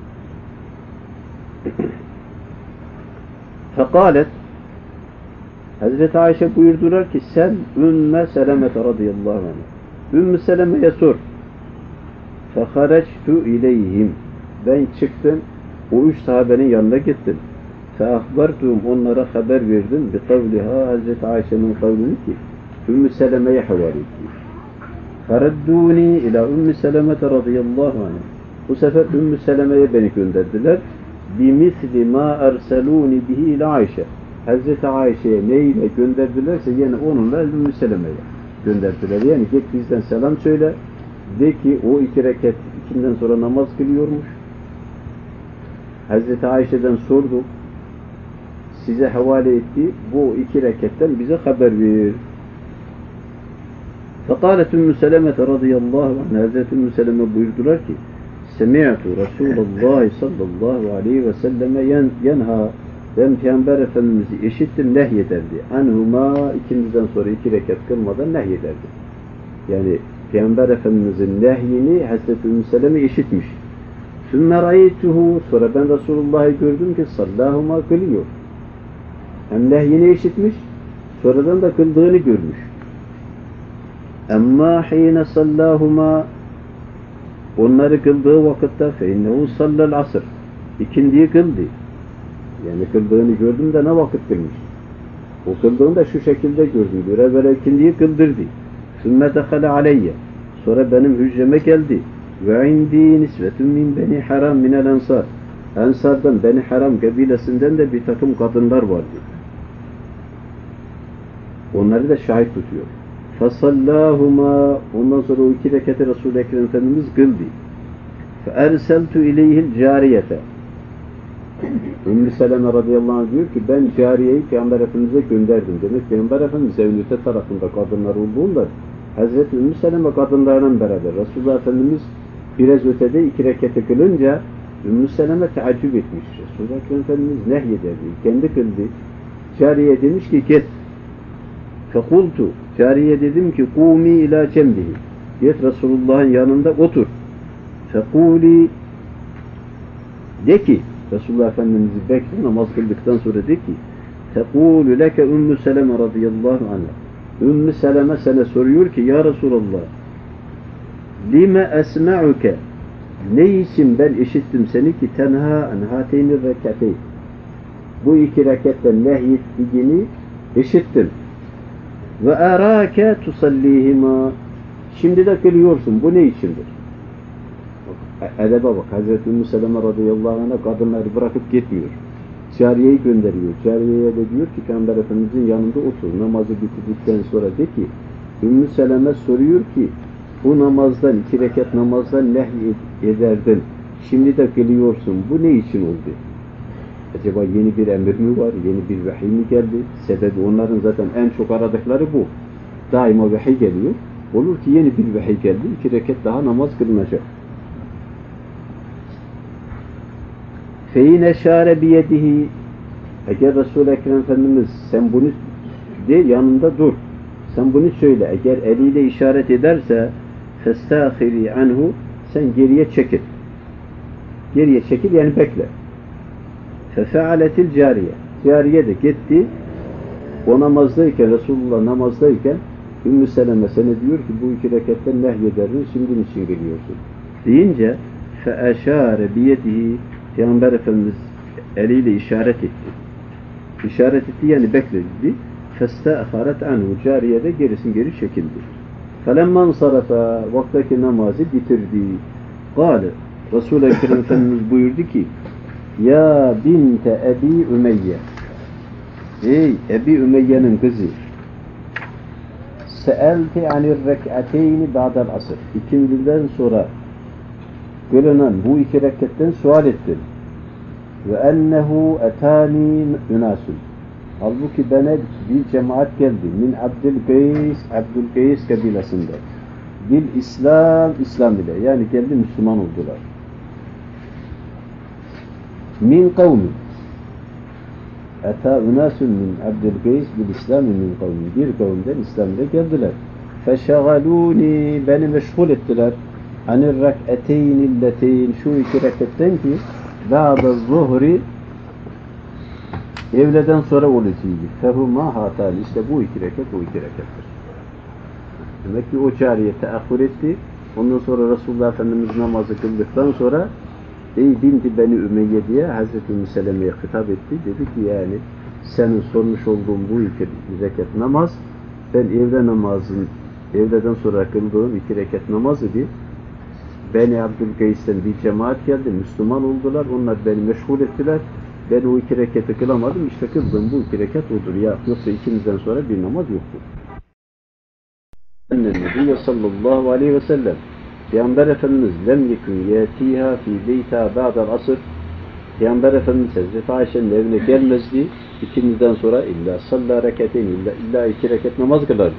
A: Fekalet Hazreti Ayşe buyurdular ki sen Ümmü Seleme radıyallahu anh. Ümmü Seleme'ye sor. Fehareçtu ileyhim. Ben çıktım. O üç sahabenin yanına gittim. Feahbartum, onlara haber verdim. Bi kavliha, Hazreti Ayşe'nin kavlini ki Ümmü Seleme'ye havale etti. Feradduni ila Ümmü Seleme radıyallahu anh. Bu sefer Ümmü Seleme'ye beni gönderdiler. Bimisli ma erseluni bihi ila Ayşe. Hazreti Ayşe'ye neyle gönderdilerse yine onunla Ümmü Seleme'ye gönderdiler. Yani git bizden selam söyle. De ki o 2 rekat ikinden sonra namaz kılıyormuş. Hazreti Ayşe'den sorduk. Size havale etti. Bu 2 rekatten bize haber ver. Fekalet Ümmü Seleme radıyallahu anh. Hazreti Ümmü Seleme buyurdular ki Semi'tu Resulullah sallallahu aleyhi ve selleme yenha. Ben Peygamber Efendimiz'i işittim, nehyederdi. Anhuma, ikindiden sonra 2 rekat kılmadan nehyederdi. Yani Peygamber Efendimiz'in nehyini Hazreti Ümmü Seleme işitmiş. Sümme ra'eytuhu, sonra ben Resulullah'ı gördüm ki sallahuma kılıyor. Hem nehyini işitmiş, sonradan da kıldığını görmüş. Amma hine sallahuma, onları kıldığı vakitte feinnehu sallal asr, ikindiyi kıldı. Yani kıldığını gördüm de ne vakit kılmış? O kıldığını da şu şekilde gördüm. Evvela ikindiyi kıldırdı. Sümme dehale aleyye. Sonra benim hücreme geldi. Ve indi nisvetun min beni haram minel ensar. Ensardan, Beni Haram kabilesinden de bir takım kadınlar vardı. Onları da şahit tutuyor. Fasallahuma, ondan sonra o 2 rekatı Resul-i Ekrem Efendimiz kıldı. Feerseltu ileyhil cariyete. Ümmü Seleme radıyallahu anh diyor ki ben cariyeyi Peygamber Efendimiz'e gönderdim. Demek Peygamber Efendimiz evin öte tarafında kadınlar olduğunda Hazreti Ümmü Seleme kadınlarla beraber Resulullah Efendimiz biraz ötede 2 rekatı kılınca Ümmü Seleme teaccüp etmiş. Resulullah Efendimiz nehyederdi. Kendi kıldı. Cariye demiş ki git. Fekultu. Cariye dedim ki kumi ila cembihi. Git Resulullah'ın yanında otur. Fekuli de ki Resulullah Efendimiz'i bekle, namaz kıldıktan sonra de ki tekûlü leke Ümmü Seleme radıyallahu anh. Ümmü Seleme sana soruyor ki ya Resulallah lime esma'uke, ne için ben işittim seni ki tenha en hateynir rekateyn, bu 2 rekatten nehyettiğini işittim. Ve arâke tusallihima, şimdi de kılıyorsun, bu ne içindir? Edebe bak, Hazreti Ümmü Seleme radıyallahu anh'a kadınları bırakıp gitmiyor. Cariyeyi gönderiyor. Cariyeye de diyor ki Peygamber Efendimiz'in yanında otur. Namazı bitirdikten sonra de ki Ümmü Seleme soruyor ki bu namazdan, 2 rekat namazdan nehy ederdin. Şimdi de kılıyorsun. Bu ne için oldu? Acaba yeni bir emir mi var? Yeni bir vahiy mi geldi? Sebebi onların zaten en çok aradıkları bu. Daima vahiy geliyor. Olur ki yeni bir vahiy geldi. 2 rekat daha namaz kılınacak. فَاِنَ شَارَ بِيَدِهِ, eğer Resul-i Ekrem Efendimiz sen bunu de, yanında dur. Sen bunu söyle. Eğer eliyle işaret ederse فَاسْتَاخِرِي عَنْهُ, sen geriye çekil. Geriye çekil yani bekle. فَفَعَلَتِ الْجَارِيَ, cariye de gitti. O namazdayken, Resulullah namazdayken Ümmü Seleme sana diyor ki bu 2 rekatten nehyederdin, şimdi niçin geliyorsun? Deyince فَاَشَارَ بِيَدِهِ, Peygamber Efendimiz eliyle işaret etti. İşaret etti yani bekledi. فَاسْتَأْخَرَتْ عَنْهُ, cariye de geri çekildi. فَلَمَّنْ صَرَفَ, vaktaki namazı bitirdi. قَالَ, Resul-i Ekrem Efendimiz buyurdu ki ya binte Ebi Ümeyye, ey Ebi Ümeyye'nin kızı, se'elti anir rek'ateyni ba'del asr, ikindiden sonra kılınan bu 2 rekatten sual ettim. Ve ennehu etani ünasun, Halbuki bana bir cemaat geldi. Min Abdülkays kabilesinde. Bil İslam ile. Yani geldi Müslüman oldular. Min kavmi. Ata unasun min Abdülkays bil İslam min kavmi. Bir kavimden İslam ile geldiler. Feşagaluni, beni meşgul ettiler. Anir rak'eteynilleteyn, şu iki reketten ki ba'da zuhri evleden sonra olacağıydı. Fehuma hatali, işte bu iki reket, o iki rekettir. Demek ki o cariye teahhür etti. Ondan sonra Resulullah Efendimiz namazı kıldıktan sonra ey binti Beni Ümeyye diye Hazreti Ümmü Seleme'ye hitap etti. Dedi ki yani senin sormuş olduğun bu iki reket namaz, ben evleden sonra kıldığım iki reket namaz idi. Beni Abdülkays'ten bir cemaat geldi, Müslüman oldular, onlar beni meşgul ettiler. Ben o iki reketi kılamadım, işte kıldığım bu iki reket odur. Ya, yoksa ikimizden sonra bir namaz yoktur. Nebiye sallallahu aleyhi ve sellem Peygamber Efendimiz lem yekun yetiha fi beyta ba'dal asr, Peygamber Efendimiz Hazreti Ayşe'nin evine gelmezdi ikimizden sonra illa salla reketeyn, illa iki reket namaz kılardı.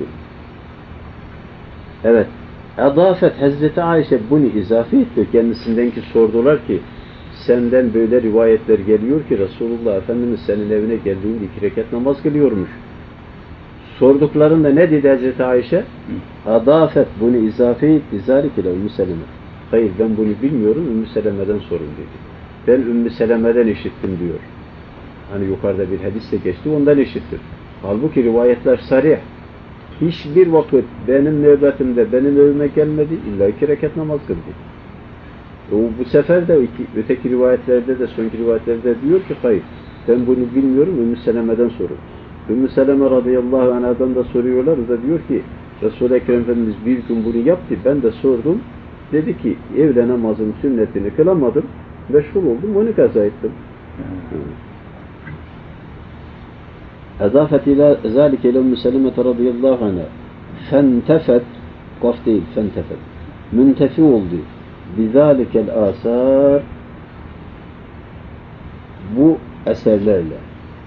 A: Evet. Adafet Hazreti Ayşe bunu izafe etti. Kendisinden ki sordular ki senden böyle rivayetler geliyor ki Resulullah Efendimiz senin evine geldiğinde iki rekat namaz kılıyormuş. Sorduklarında ne dedi Hazreti Ayşe? Adafet bunu izafe etti. Zalik ile Ümmü Seleme. Hayır ben bunu bilmiyorum, Ümmü Seleme'den sorun dedi. Ben Ümmü Seleme'den işittim diyor. Hani yukarıda bir hadiste geçti, ondan işittim. Halbuki rivayetler sarih. Hiçbir vakit benim nöbetimde benim evime gelmedi, illa iki rekat namaz kıldı. Bu sefer de öteki rivayetlerde de, sonki rivayetlerde diyor ki hayır, ben bunu bilmiyorum, Ümmü Seleme'den sorun. Ümmü Seleme radıyallahu anhadan da soruyorlar, o da diyor ki Resul-i Ekrem Efendimiz bir gün bunu yaptı, ben de sordum, dedi ki evle namazın sünnetini kılamadım, meşgul oldum, onu kaza ettim. Edafet ila zâlike ile Ümmü Seleme radıyallahu anha fentefet, kaf değil, fentefet, müntefi oldu. Bizâlikel âsâr, bu eserlerle.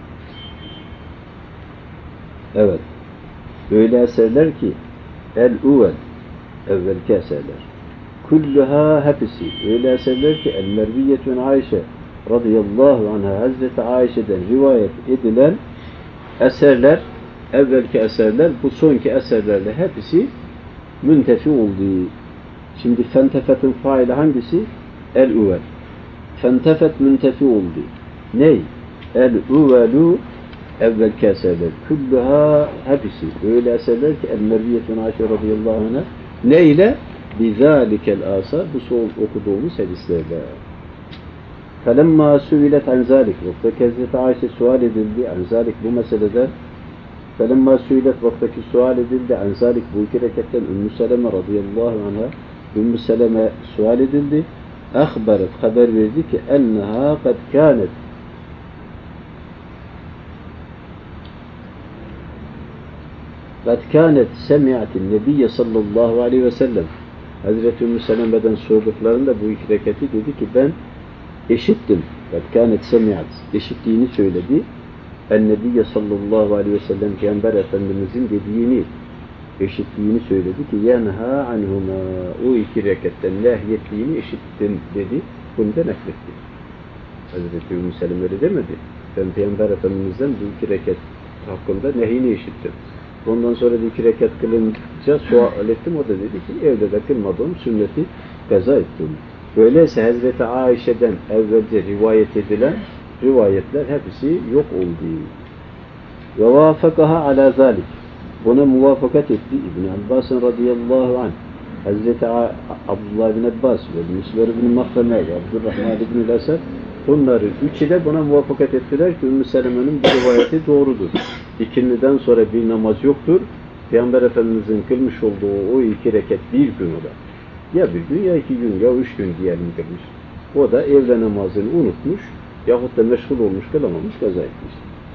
A: Evet. Öyle eserler ki el-uvel, evvelki eserler. Kulluha hepsi. Öyle eserler ki el-merviyetün Ayşe radıyallahu anha Hazreti Ayşe'den rivayet edilen eserler, evvelki eserler, bu sonki eserlerle hepsi müntefi oldu. Şimdi fentefetin faili hangisi? El-uvel. Fentefet müntefi oldu. Ney? El-uvelu evvelki eserler. Kulluha hepsi. Öyle eserler ki el-merviyetun Ayşe radıyallahu anh'a neyle? Bizâlikel âsâr, bu son okuduğumuz hadislerle. Felemma suilet an zâlik. Vaktaki Hazreti Ayşe sual edildi. An zâlik bu meseleden. Felemma suilet vaktaki sual edildi. An zâlik bu iki reketten Ümmü Seleme radıyallahu anh'a Ümmü Seleme sual edildi. Akhbaret, haber verdi ki enneha kad kânet قَدْ كَانَتْ سَمِعَتِ النَّبِيَّ sallallahu aleyhi ve sellem Hazreti Ümmü Seleme'den sorduklarında bu iki reketi dedi ki ben eşittim. قَدْ كَانَتْ سَمِعَتْ eşittiğini söyledi. El-Nebiyye sallallahu aleyhi ve sellem Peygamber Efendimizin dediğini eşittiğini söyledi ki yenha anhuma, o iki reketten nehyettiğini eşittim dedi. Bunu da nakletti. Hazreti Ümmü Seleme öyle demedi. Ben Peygamber Efendimiz'den bu iki reket hakkında nehyini eşittim. Ondan sonra da iki rekat kılınca sual ettim. O da dedi ki evde de kılmadığım sünneti kaza ettim. Öyleyse Hazreti Ayşe'den evvelce rivayet edilen rivayetler hepsi yok oldu. Ve vafakaha ala zalik. Buna muvafakat etti İbn Abbas radıyallahu anh. Hazreti Abdullah bin Abbas ve Müsver bin Mahreme ve Abdurrahman bin Esed, bunları üçü de buna muvafakat ettiler ki Ümmü Seleme'nin bu rivayeti doğrudur. İkindiden sonra bir namaz yoktur. Peygamber Efendimiz'in kılmış olduğu o iki reket bir gün o da. Ya bir gün ya iki gün ya üç gün diyelim kılmış. O da evde namazını unutmuş yahut da meşgul olmuş kılamamış kaza etmiş.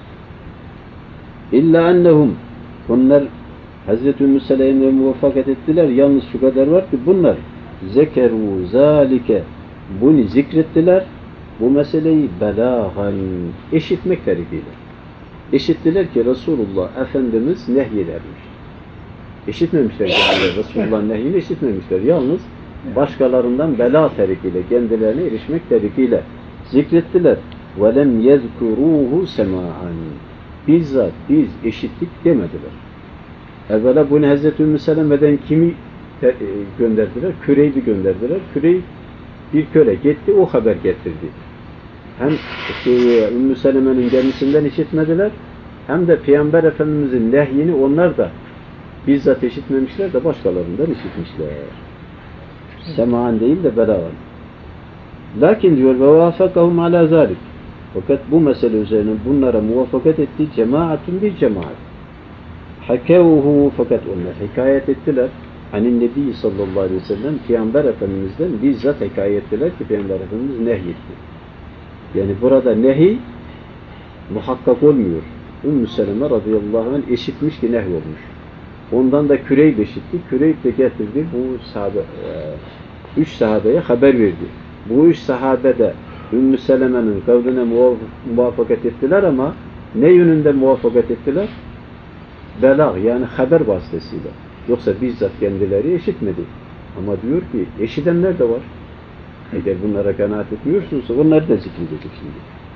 A: İlla ennehum, bunlar Hazreti Ümmü Seleme'ye muvaffakat ettiler. Yalnız şu kadar var ki bunlar zekeru zalike, bunu zikrettiler. Bu meseleyi belâhan, eşitmek tarifiyle. İşittiler ki Resulullah Efendimiz nehyedermiş. İşitmemişler yani Resulullah'ın nehyini işitmemişler. Yalnız başkalarından bela terikiyle, kendilerine erişmek terikiyle zikrettiler. وَلَمْ يَذْكُرُوهُ سَمَاعًا Bizzat biz işittik demediler. Evvela bunu Hazreti Ümmü Seleme'den kimi gönderdiler? Küreyb'i gönderdiler. Küreyb bir köle gitti, o haber getirdi. Hem Ümmü Seleme'nin kendisinden işitmediler, hem de Peygamber Efendimiz'in nehyini onlar da bizzat işitmemişler de başkalarından işitmişler. Sema'an değil de belagan. Lakin diyor ve vafakahum ala zalik. Fakat bu mesele üzerine bunlara muvaffakat etti cemaatun bir cemaat. Hakevuhu fakat onlar hikayet ettiler. Hani Nebi sallallahu aleyhi ve sellem Peygamber Efendimiz'den bizzat hikayet ettiler ki Peygamber Efendimiz nehyetti. Yani burada nehi muhakkak olmuyor. Ümmü Seleme radıyallahu anh eşitmiş ki nehy olmuş. Ondan da Küreyb eşitti. Küreyb de getirdi. Bu sahabe, üç sahabeye haber verdi. Bu üç sahabe de Ümmü Seleme'nin kavline muvaffakat ettiler ama ne yönünde muvaffakat ettiler? Belag yani haber vasıtasıyla. Yoksa bizzat kendileri eşitmedi. Ama diyor ki eşidenler de var. Eğer bunlara kanaat etmiyorsunuz onları da zikredecek şimdi.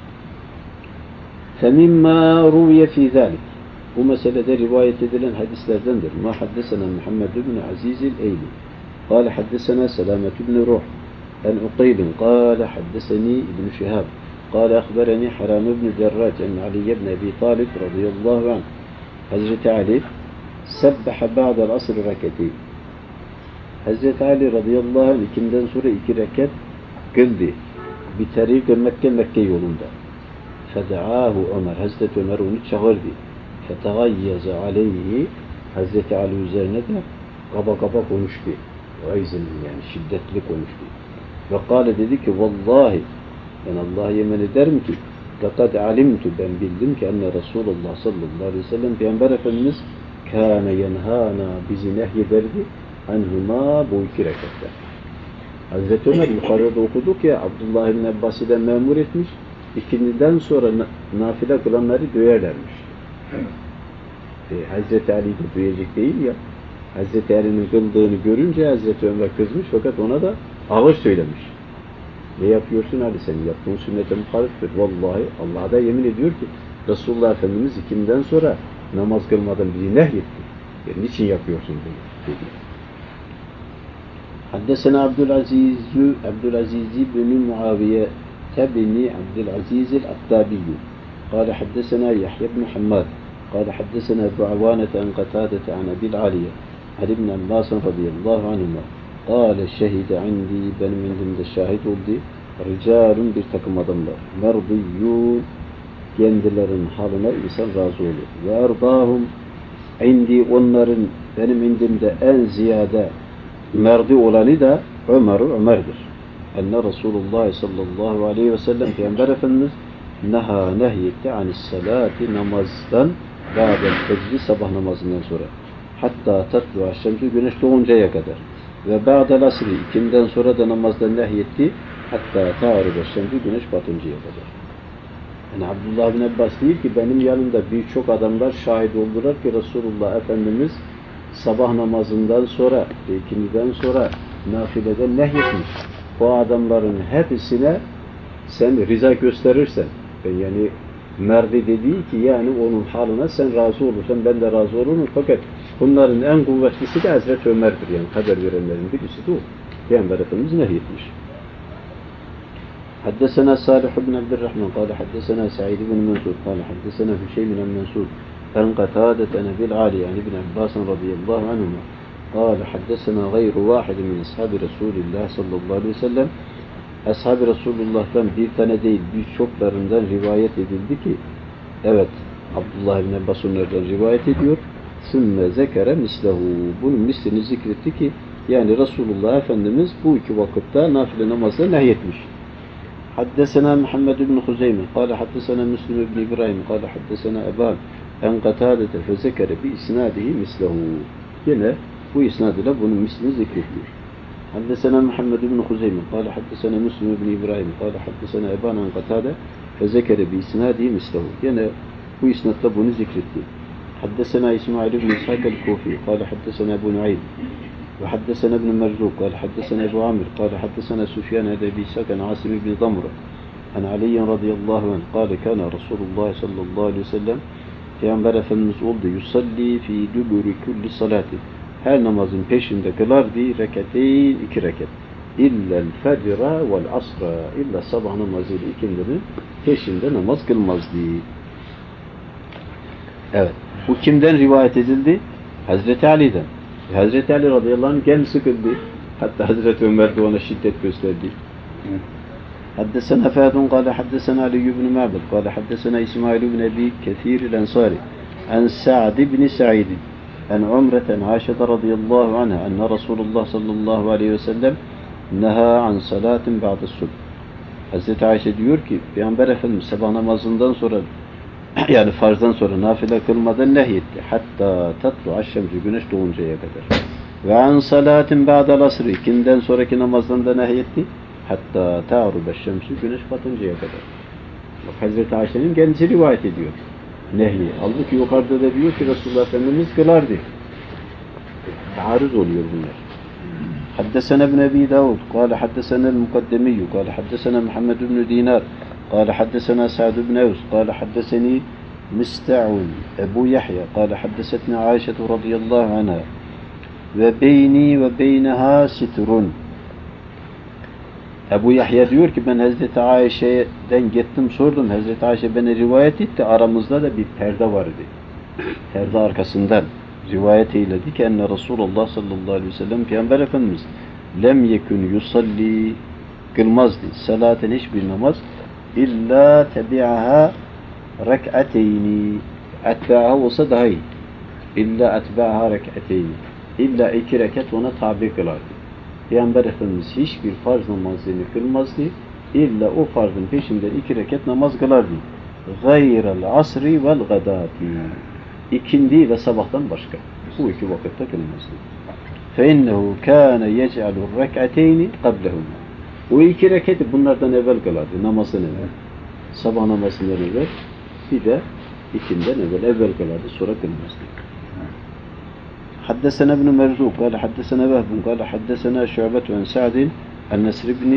A: فَمِمَّا رُوْيَ فِي ذَلِكِ Bu meselede rivayet edilen hadislerdendir. مَا حَدَّسَنَا مُحَمَّدُ بْنُ عَز۪يزِ الْاَيْلِ قال حدثنا سلامة بن روح عن عقيل قال حدثني ابن شهاب قال أخبرني حرام بن دراج عن علي بن أبي طالب رضي الله عنه Hazreti Ali sebbehe ba'del asr reketi. Hazreti Ali radıyallahu anh ikinden sonra 2 rekat kıldı. Bir tariq Mekke yolunda. Feda'ahu Ömer. Hazreti Ömer onu çağırdı. Fetagayyaza aleyhi. Hazreti Ali üzerine de kaba konuştu. Ayzın yani şiddetli konuştu. Ve kâle dedi ki vallahi ben Allah'a yemin ederim ki لَقَدْ عَلِمْتُ ben bildim ki enne Resulullah sallallahu aleyhi ve sellem Peygamber Efendimiz kâne yenhâna bizi nehyederdi anhuma bu 2 rekatta. Hazreti Ömer yukarıda okuduk ya Abdullah ibn Abbas'ı da memur etmiş. İkindiden sonra nafile kılanları döverlermiş. Hazreti Ali de duyacak değil ya. Hazreti Ali'nin kıldığını görünce Hazreti Ömer kızmış fakat ona da ağır söylemiş. Ne yapıyorsun Ali sen? Yaptığın sünnete muhaliftir. Vallahi Allah'a da yemin ediyor ki Resulullah Efendimiz ikinden sonra namaz kılmadan bizi nehyetti. Yani niçin yapıyorsun dedi. Haddesena Abdülaziz bin Muaviye tebni Abdülaziz el-Attabiyyü. قال حدثنا يحيى بن حماد قال حدثنا أبو عوانة عن قتادة عن أبي العالية عن ابن عباس رضي الله عنهما قال şehide indi benim indimde şahit oldu. Ricalun bir takım adamlar. Merdiyyun kendilerinin haline insan razı olur. Ve erdahum indi onların benim indimde en ziyade merdi olanı da Ömer'dir. Enne Resulullah sallallahu aleyhi ve sellem Peygamber Efendimiz nehyetti anis salati namazdan ba'del fecri sabah namazından sonra. Hatta tatlu şemsi güneş doğuncaya kadar. Ve ba'del asri ikinden sonra da namazdan nehyetti hatta ta'arıda şemsi güneş batıncaya kadar. Yani Abdullah bin Abbas değil ki benim yanımda birçok adamlar şahit oldular ki Resulullah Efendimiz sabah namazından sonra ikindiden sonra nafileden nehyetmiş. O adamların hepsine sen rıza gösterirsen yani merdi dediği ki yani onun haline sen razı olursan ben de razı olurum fakat bunların en kuvvetlisi de Hazreti Ömer'dir yani haber verenlerin birisi de o. Peygamber Efendimiz nehyetmiş. حدثنا صالح بن عبد الرحمن قال حدثنا سعيد بن منصور قال حدثنا هشيم بن منصور عن قتادة عن أبي العالي عن ابن عباس رضي الله عنهما قال حدثنا غير واحد من أصحاب رسول الله صلى الله عليه وسلم Ashab-ı Resulullah'tan bir tane değil birçoklarından rivayet edildi ki evet Abdullah ibn Abbas onlardan rivayet ediyor. Sümme zekere mislehu bunun mislini zikretti ki yani Resulullah Efendimiz bu 2 vakitte nafile namazda nehyetmiş. Haddesena Muhammed ibn Huzeyme kâle haddesena Müslim ibn İbrahim kâle haddesena Eban en Katâdete fe zekere bi isnadihi mislehu yine bu isnadıyla bunun mislini zikrediyor. حدثنا محمد بن خزيمة قال حدثنا مسلم بن إبراهيم قال حدثنا أبان عن قتادة فذكر بإسناده مثله. Yani Bu isnatta bunu zikretti. Haddesena İsmail ibn İshak el-Kufi. Kale haddesena Ebu Nuaym. Ve haddesena ibn Merzuk. Kale haddesena Ebu Amir. Kale haddesena Süfyan Ebi İshak an Asim ibn Damra. An Aliyen radıyallahu anh. Kale kana Resulullah sallallahu aleyhi ve sellem Peygamber Efendimiz oldu. Yusalli fi duburi kulli salati. Her namazın peşinde kılardı. Reketeyn, 2 rekat. İllel fecra vel asra. İlla sabah namazıyla ikindinin peşinde namaz kılmazdı. Evet. Bu kimden rivayet edildi? Hazreti Ali'den. Hazreti Ali radıyallahu anh kendisi kıldı. Hatta Hazreti Ömer de ona şiddet gösterdi. حدثنا فهد قال حدثنا علي بن معبد قال حدثنا إسماعيل بن أبي كثير الأنصاري عن سعد بن سعيد عن عمرة عائشة رضي الله عنها أن رسول الله صلى الله عليه وسلم نهى عن صلاة بعد الصبح. Hazreti Ayşe diyor ki Peygamber Efendimiz sabah namazından sonra yani farzdan sonra nafile kılmadan nehyetti. Hatta tatlu aşşemsi güneş doğuncaya kadar. Ve an salatin ba'del asri ikinden sonraki namazdan da nehyetti. Hatta ta'ruba şemsi güneş batıncaya kadar. Bak Hazreti Ayşe'nin kendisi rivayet ediyor. Nehyi. Halbuki yukarıda da diyor ki Resulullah Efendimiz kılardı. Taarruz oluyor bunlar. حدثنا ابن أبي داود قال حدثنا المقدمي قال حدثنا محمد بن دينار قال حدثنا سعد بن أوس قال حدثني مستعون أبو يحيى قال حدثتنا عائشة رضي الله عنها وبيني وبينها ستر. Ebu Yahya diyor ki ben Hazreti Ayşe'den gittim sordum. Hazreti Ayşe bana rivayet etti. Aramızda da bir perde vardı. Perde arkasından rivayet eyledi ki enne Resulullah sallallahu aleyhi ve sellem Peygamber Efendimiz lem yekun yusalli kılmazdı. Salaten hiçbir namaz illa tebi'aha rek'ateyni. Etba'aha olsa daha iyi. İlla etba'aha rek'ateyni. İlla 2 rekat ona tabi kılardı. Peygamber Efendimiz hiçbir farz namazını kılmazdı. İlla o farzın peşinden 2 rekat namaz kılardı. Gayrel asri vel gadati. İkindi ve sabahtan başka. Bu 2 vakitte kılmazdı. فَاِنَّهُ كَانَ يَجْعَلُ الرَّكْعَتَيْنِ قَبْلَهُمَا. O 2 rekatı bunlardan evvel kılardı. Namazın evvel. Sabah namazından evvel. Bir de ikinden evvel kılardı. Sonra kılmazdı. حدثنا ابن مرزوق قال حدثنا وهب قال حدثنا شعبة عن سعد النسر بن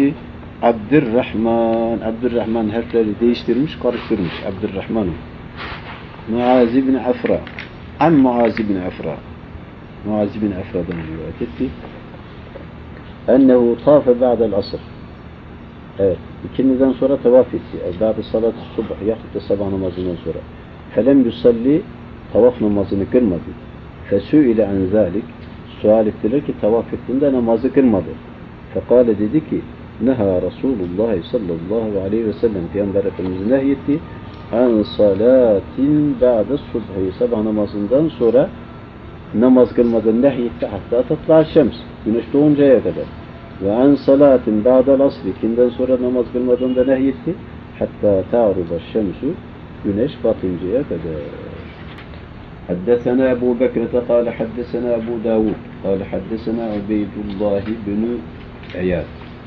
A: Abdurrahman harfleri değiştirmiş, karıştırmış. Abdurrahman. Muaz ibn Afra. An Muaz ibn Afra. Muaz ibn Afra'dan rivayet etti. Ennehu tafe ba'del asr. Evet. İkindiden sonra tavaf etti. Ba'de salat subh yahut sabah namazından sonra. Felem yusalli tavaf namazını kılmadı. Fesü'ile an zalik. Sual ettiler ki tavaf ettiğinde namazı kılmadı. Fekale dedi ki neha Resulullah sallallahu aleyhi ve sellem Peygamber Efendimiz nehyetti an salatin ba'de subhi sabah namazından sonra namaz kılmadan nehyetti hatta tatla şems güneş doğuncaya kadar ve an salatin ba'del asri ikinden sonra namaz kılmadan da nehyetti hatta ta'ruba şemsu güneş batıncaya kadar. حدثنا أبو بكرة قال حدثنا أبو داود قال حدثنا عبيد الله بن عياد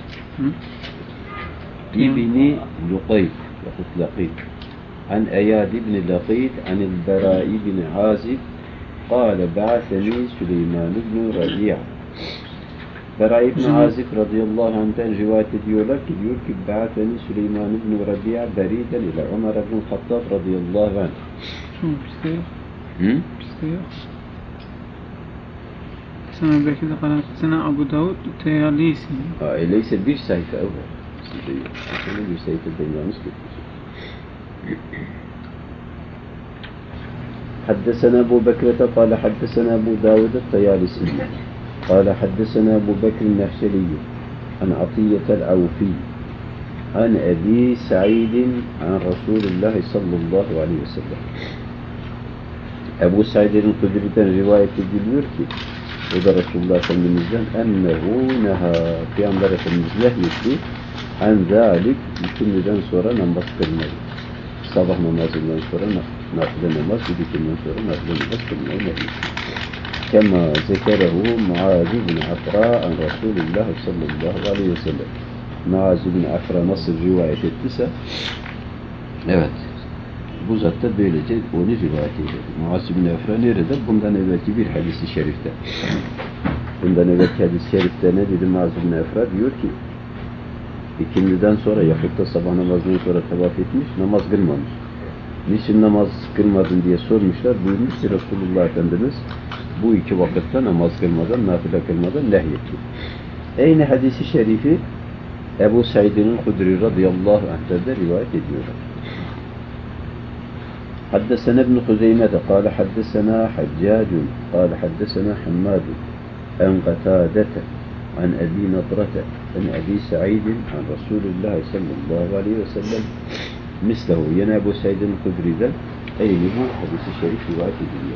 A: ابن لقيط لقيط عن أياد بن لقيط عن البراء بن عازب قال بعثني سليمان بن ربيع. Bera ibn Azib radıyallahu anh'ten rivayet ediyorlar ki diyor ki بعثني سليمان بن ربيع بريدا إلى عمر بن الخطاب radıyallahu anh.
C: Sana belki de sana Abu Davud Teyalisi.
A: Öyleyse bir sayfa evvel. Sana bir sayfadan yanlış getiriyorsun. حدثنا أبو بكرة قال حدثنا أبو داود الطيالسي قال حدثنا أبو بكر النهشلي عن عطية العوفي عن أبي سعيد عن رسول الله صلى الله عليه وسلم. Ebu Said'in Kudri'den rivayet ediliyor ki o da Resulullah Efendimiz'den ennehu neha Peygamber Efendimiz nehyetti en zalik ikindiden sonra namaz kılmayı. Sabah namazından sonra nafile namaz, ikinden sonra nafile namaz kılmayı nehyetti. Kema zekerehu Muaz bin Afra an Resulullah sallallahu aleyhi ve sellem. Muaz bin Afra nasıl rivayet ettiyse evet. Bu zat da böylece onu rivayet ediyor. Muaz bin Efra nerede? Bundan evvelki bir hadis-i şerifte. Bundan evvelki hadis-i şerifte ne dedi Muaz bin Efra? Diyor ki, ikindiden sonra yahut da sabah namazından sonra tavaf etmiş, namaz kılmamış. Niçin namaz kılmadın diye sormuşlar. Buyurmuş ki Resulullah Efendimiz bu iki vakitte namaz kılmadan, nafile kılmadan nehyetti. Aynı hadisi şerifi Ebu Said'in Hudri radıyallahu anh'ta da rivayet ediyorlar. حدثنا ابن خزيمة قال حدثنا حجاج قال حدثنا حماد عن قتادة عن أبي نضرة عن أبي سعيد عن رسول الله صلى الله عليه وسلم مثله. Yine Ebu Said'in Hudri'den aynı bu hadis-i şerif rivayet ediliyor.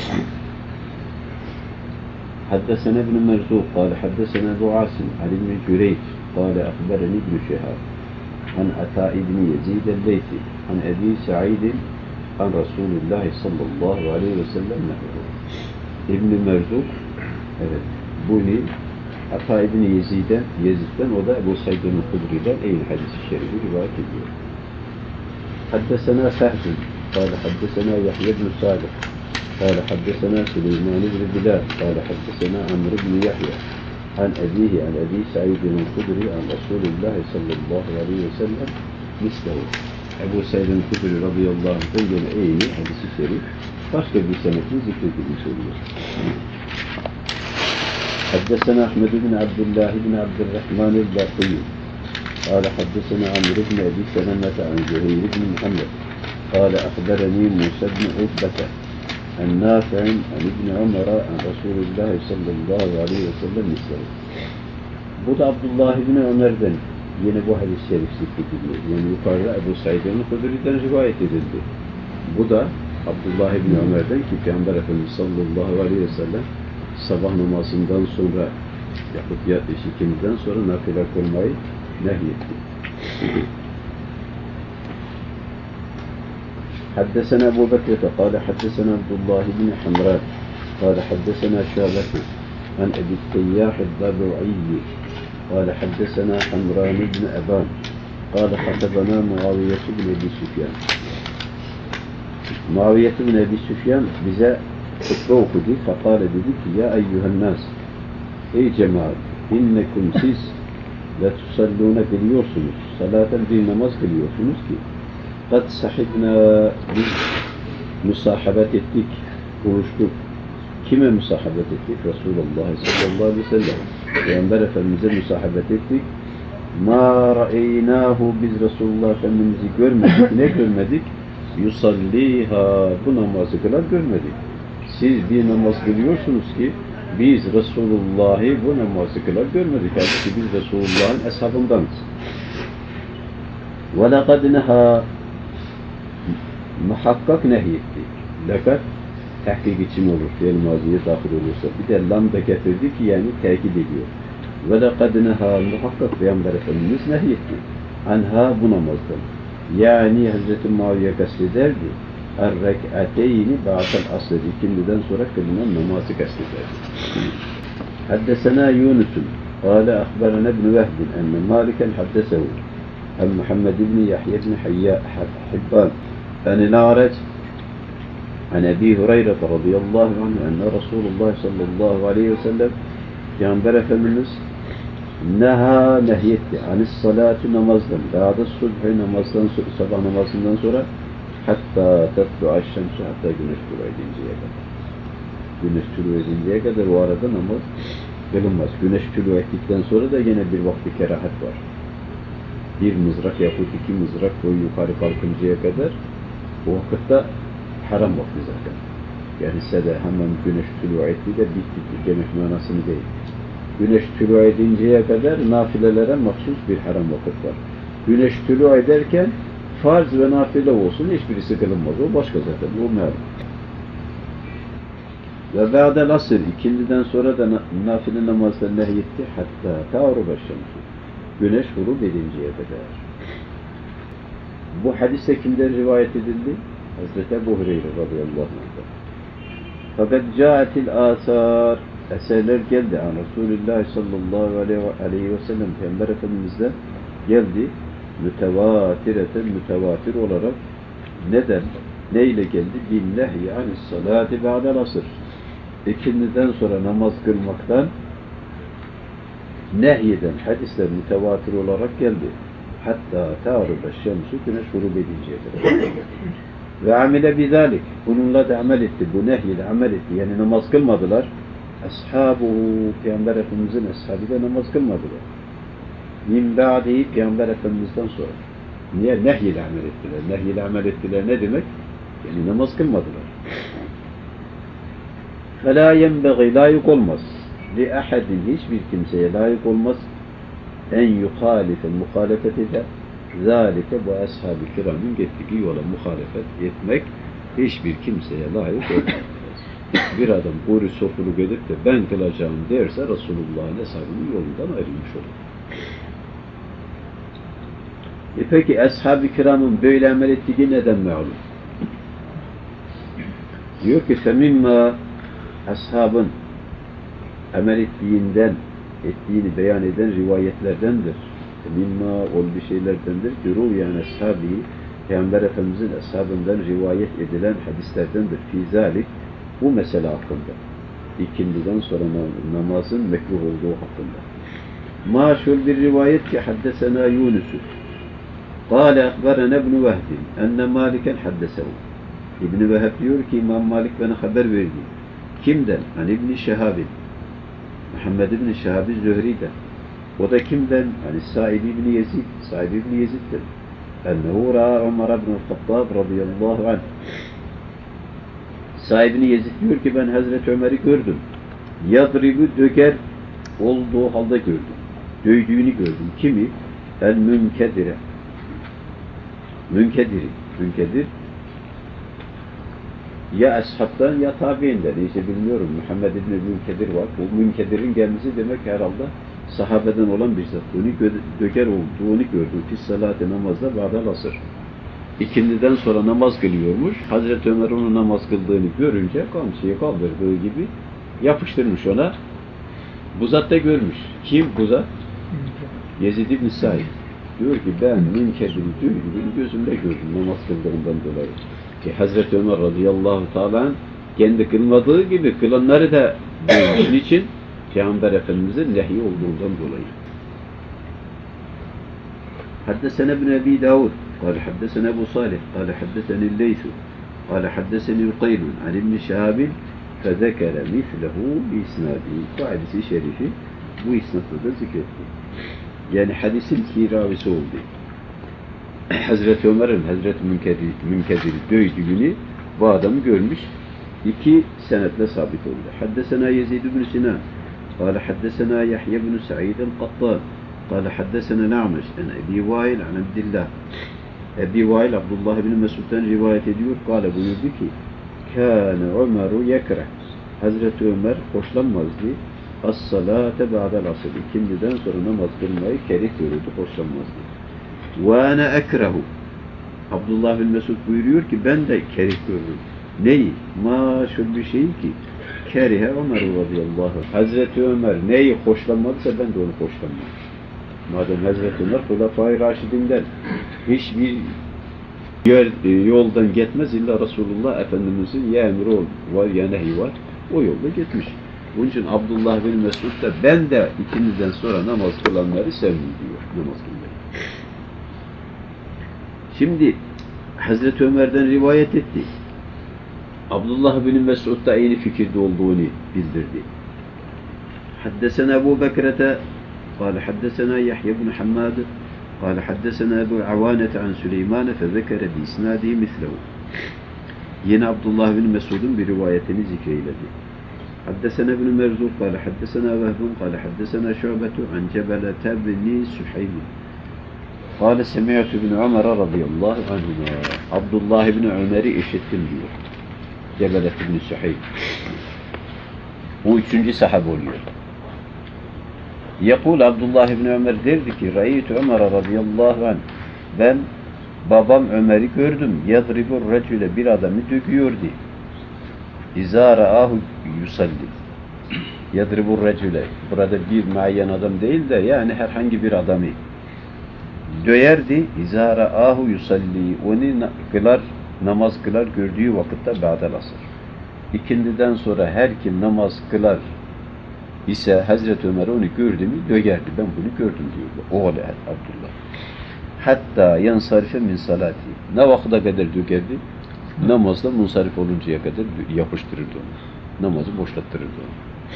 A: حدثنا ابن مرزوق قال حدثنا أبو عاصم عن ابن جريج قال أخبرني ابن شهاب عن عطاء بن يزيد الليثي عن أبي سعيد عن رسول الله صلى الله عليه وسلم نحوه. İbn Merzuk, evet, bunu Ata ibn Yezid'den, o da Ebu Said'in Hudri'den aynı hadis-i şerifi rivayet ediyor. حدثنا فهد قال حدثنا يحيى بن صالح قال حدثنا سليمان بن بلال قال حدثنا عمرو بن يحيى عن أبيه عن أبي سعيد الخدري عن رسول الله صلى الله عليه وسلم مثله. Ebu Said'in Hudri radıyallahu anh'tan yine aynı hadis-i şerif başka bir senetin zikredilmiş oluyor. حدثنا أحمد بن عبد الله بن عبد الرحمن الباقي قال حدثنا عمرو بن أبي سلمة عن زهير بن محمد قال أخبرني موسى بن عقبة عن نافع عن ابن عمر عن رسول الله صلى الله عليه وسلم مثله. Bu da Abdullah ibn Ömer'den yine bu hadis-i şerif zikrediliyor. Yani yukarıda Ebu Said'in Hudri'den rivayet edildi. Bu da Abdullah ibn Ömer'den ki Peygamber Efendimiz sallallahu aleyhi ve sellem sabah namazından sonra yahut ya ikindiden sonra nafile kılmayı nehyetti. حدثنا أبو بكر قال حدثنا عبد الله بن حمران قال حدثنا شعبة عن أبي التياح الضبعي قال حدثنا حمران بن أبان قال خطبنا معاوية بن أبي سفيان. Muaviye bin Ebi Süfyan bize hutbe okudu. Fakale dedi ki ya eyyühennas, ey cemaat, innekum siz ve tusallûne biliyorsunuz, salaten bir namaz kılıyorsunuz ki kad sahibna biz musahabet ettik, buluştuk. Kime musahabet ettik? Resulullah sallallahu aleyhi ve sellem. Peygamber Efendimiz'e musahabet ettik. Ma ra'eynahu, biz Resulullah Efendimiz'i görmedik. Ne görmedik? Yusalliha, bu namazı kılar görmedik. Siz bir namaz kılıyorsunuz ki biz Resulullah'ı bu namazı kılar görmedik. Halbuki biz Resulullah'ın eshabındanız. Ve lekad neha, muhakkak nehyetti. Lekad tahkik için olur. Fiil maziye dahil olursa. Bir de lam da getirdi ki yani tekit ediyor. Ve lekad neha, muhakkak Peygamber Efendimiz nehyetti. Anha, bu namazdan. Yani Hazreti Muaviye kastederdi. Er-rek'ateyni ba'del asr, ikindiden sonra kılınan namazı kastederdi. Haddesena Yunus'un قال أخبرنا ابن وهب أن مالكا حدثه عن محمد بن يحيى بن حبان عن الأعرج عن أبي هريرة رضي الله عنه أن رسول الله صلى الله عليه وسلم Peygamber Efendimiz neha nehyetti anis salati, namazdan, ba'da subhi, namazdan, sabah namazından sonra hatta tetlu'a şemsu, hatta güneş tulu edinceye kadar. Güneş tulu edinceye kadar o arada namaz kılınmaz. Güneş tulu ettikten sonra da yine bir vakti kerahat var. Bir mızrak yahut iki mızrak boyu yukarı kalkıncaya kadar o vakitte haram vakti zaten. Yani size hemen güneş tulu etti de bitti demek manasını değil. Güneş tülû edinceye kadar nafilelere mahsus bir haram vakit var. Güneş tülû ederken farz ve nafile olsun hiçbirisi kılınmaz. O başka zaten. O meğer. Ve ba'del asr, ikindiden sonra da nafile namazda nehyetti hatta ta'ruba şemsu, güneş gurub edinceye kadar. Bu hadise kimden rivayet edildi? Hazreti Ebu Hureyre radıyallahu anh. Fakat câetil âsâr, eserler geldi an Resulullah sallallahu aleyhi ve sellem, Peygamber Efendimiz'den geldi mütevatireten, mütevatir olarak Neden? Neyle geldi? Billahi anis salati ba'del asr. İkindiden sonra namaz kılmaktan nehyeden hadisler mütevatir olarak geldi. Hatta ta'ruba şemsu, güneş grup edinceye kadar. Ve amile bizalik. Bununla da amel etti. Bu nehyile amel etti. Yani namaz kılmadılar. Ashabu, Peygamber Efendimiz'in ashabı da namaz kılmadılar. Min ba'di, Peygamber Efendimiz'den sonra. Niye? Nehyile amel ettiler. Nehyile amel ettiler ne demek? Yani namaz kılmadılar. فَلَا يَنْبَغِي, layık olmaz. لِأَحَدٍ, hiçbir kimseye layık olmaz. En yuhalife, muhalefet eder. Zalike, bu ashab-ı kiramın gittiği yola muhalefet etmek hiçbir kimseye layık olmaz. Bir adam kuru sofuluk edip de ben kılacağım derse Resulullah'ın hesabının yolundan ayrılmış olur. Peki ashab-ı kiramın böyle amel ettiği neden malum? Diyor ki femimma, ashabın amel ettiğini beyan eden rivayetlerdendir. Mimma, ol bir şeylerdendir ki ruyan ashabi, Peygamber Efendimiz'in ashabından rivayet edilen hadislerdendir. Fizalik, bu mesele hakkında. İkindiden sonra namazın mekruh olduğu hakkında. Maşhur bir rivayet ki haddesena Yunus'u. Kâle akberene ibn-i Vehbin enne Maliken haddesehu. İbn-i Vehb diyor ki İmam Malik bana haber verdi. Kimden? Hani İbn-i Şehab'in. Muhammed İbn-i Şehab-i Zühri'den. O da kimden? Hani sahibi İbn-i Yezid. Sahibi İbn-i Yezid'den. Ennehu ra'a Ömer ibn-i Hattab radıyallahu anh. Sahibini Yezid diyor ki ben Hazreti Ömer'i gördüm. Yadribu, döker olduğu halde gördüm. Dövdüğünü gördüm. Kimi? El-Münkedire. Münkedir ya ashabtan ya tabiinden, işte bilmiyorum. Muhammed İbn-i Münkedir var. Bu Münkedir'in gelmesi demek herhalde sahabeden olan bir zat. Onu döker olduğunu gördüm. Fis-salati, namazda ba'del asr. İkindiden sonra namaz kılıyormuş. Hazreti Ömer onun namaz kıldığını görünce kamçıyı kaldırdığı gibi yapıştırmış ona. Bu zat da görmüş. Kim bu zat? Yezid ibn Said. Diyor ki ben Münkedir'i dövdüğünü gözümle gördüm namaz kıldığından dolayı. Ki Hazreti Ömer radıyallahu teala kendi kılmadığı gibi kılanları da dövmüş. Niçin? Peygamber Efendimiz'in nehi olduğundan dolayı. Haddesene ibn Ebi Davud قال حدثنا أبو صالح قال حدثني الليث قال حدثني القيل عن ابن شهاب فذكر مثله بإسناده. Bu hadisi şerifi bu isnatla da zikretti. Yani hadisin iki ravisi oldu. Hazreti Ömer'in Hazreti Münkedir'i dövdüğünü bu adamı görmüş. İki senetle sabit oldu. Haddesena Yezid ibn Sinan قال حدثنا يحيى بن سعيد القطان قال حدثنا نعمش عن أبي وائل عن عبد الله. Ebi Vail Abdullah bin Mesud'dan rivayet ediyor. Kâle buyurdu ki kâne Ömer'u yekreh. Hazreti Ömer hoşlanmazdı. As-salâte ba'del asr. İkindiden sonra namaz kılmayı kerih görürdü, hoşlanmazdı. Ve ene ekrehu. Abdullah bin Mesud buyuruyor ki ben de kerih görürüm. Neyi? Maşhur bir şey ki kerihe Ömer radıyallahu anh. Hazreti Ömer neyi hoşlanmadıysa ben de onu hoşlanmam. Madem Hazreti Ömer Hulefai Raşidinden hiçbir yoldan gitmez illa Resulullah Efendimiz'in ya emri var ya nehi var. O yolda gitmiş. Bunun için Abdullah bin Mesud da ben de ikinizden sonra namaz kılanları sevmiyorum diyor. Namaz kılmayı. Şimdi Hazreti Ömer'den rivayet etti. Abdullah bin Mesud da aynı fikirde olduğunu bildirdi. Haddesena Ebu Bekrete قال حدثنا يحيى بن حماد قال حدثنا أبو عوانة عن سليمان فذكر بإسناده مثله. Yine Abdullah bin Mesud'un bir rivayetini zikreyledi. حدثنا ابن مرزوق قال حدثنا وهب قال حدثنا شعبة عن جبلة بن سحيم قال سمعت ابن عمر رضي الله عنهما. Abdullah bin Ömer'i işittim diyor. Cebele bin Süheym. Bu üçüncü sahabe oluyor. Yakul Abdullah ibn Ömer derdi ki Ra'ytu Ömer radıyallahu anh, ben babam Ömer'i gördüm. Yadribur recüle, bir adamı döküyordu. İzâ ra'ahu yusalli. Yadribur recüle, burada bir muayyen adam değil de yani herhangi bir adamı döyerdi. İzâ ra'ahu yusalli, onu namaz kılar gördüğü vakitte ba'del asr. İkindiden sonra her kim namaz kılar ise Hazreti Ömer onu gördü mü dögerdi. Ben bunu gördüm diyor. Oğlu Abdullah. Hatta yansarife min salati. Ne vakıda kadar dökerdi? Namazda munsarif oluncaya kadar yapıştırırdı onu. Namazı boşlattırırdı onu.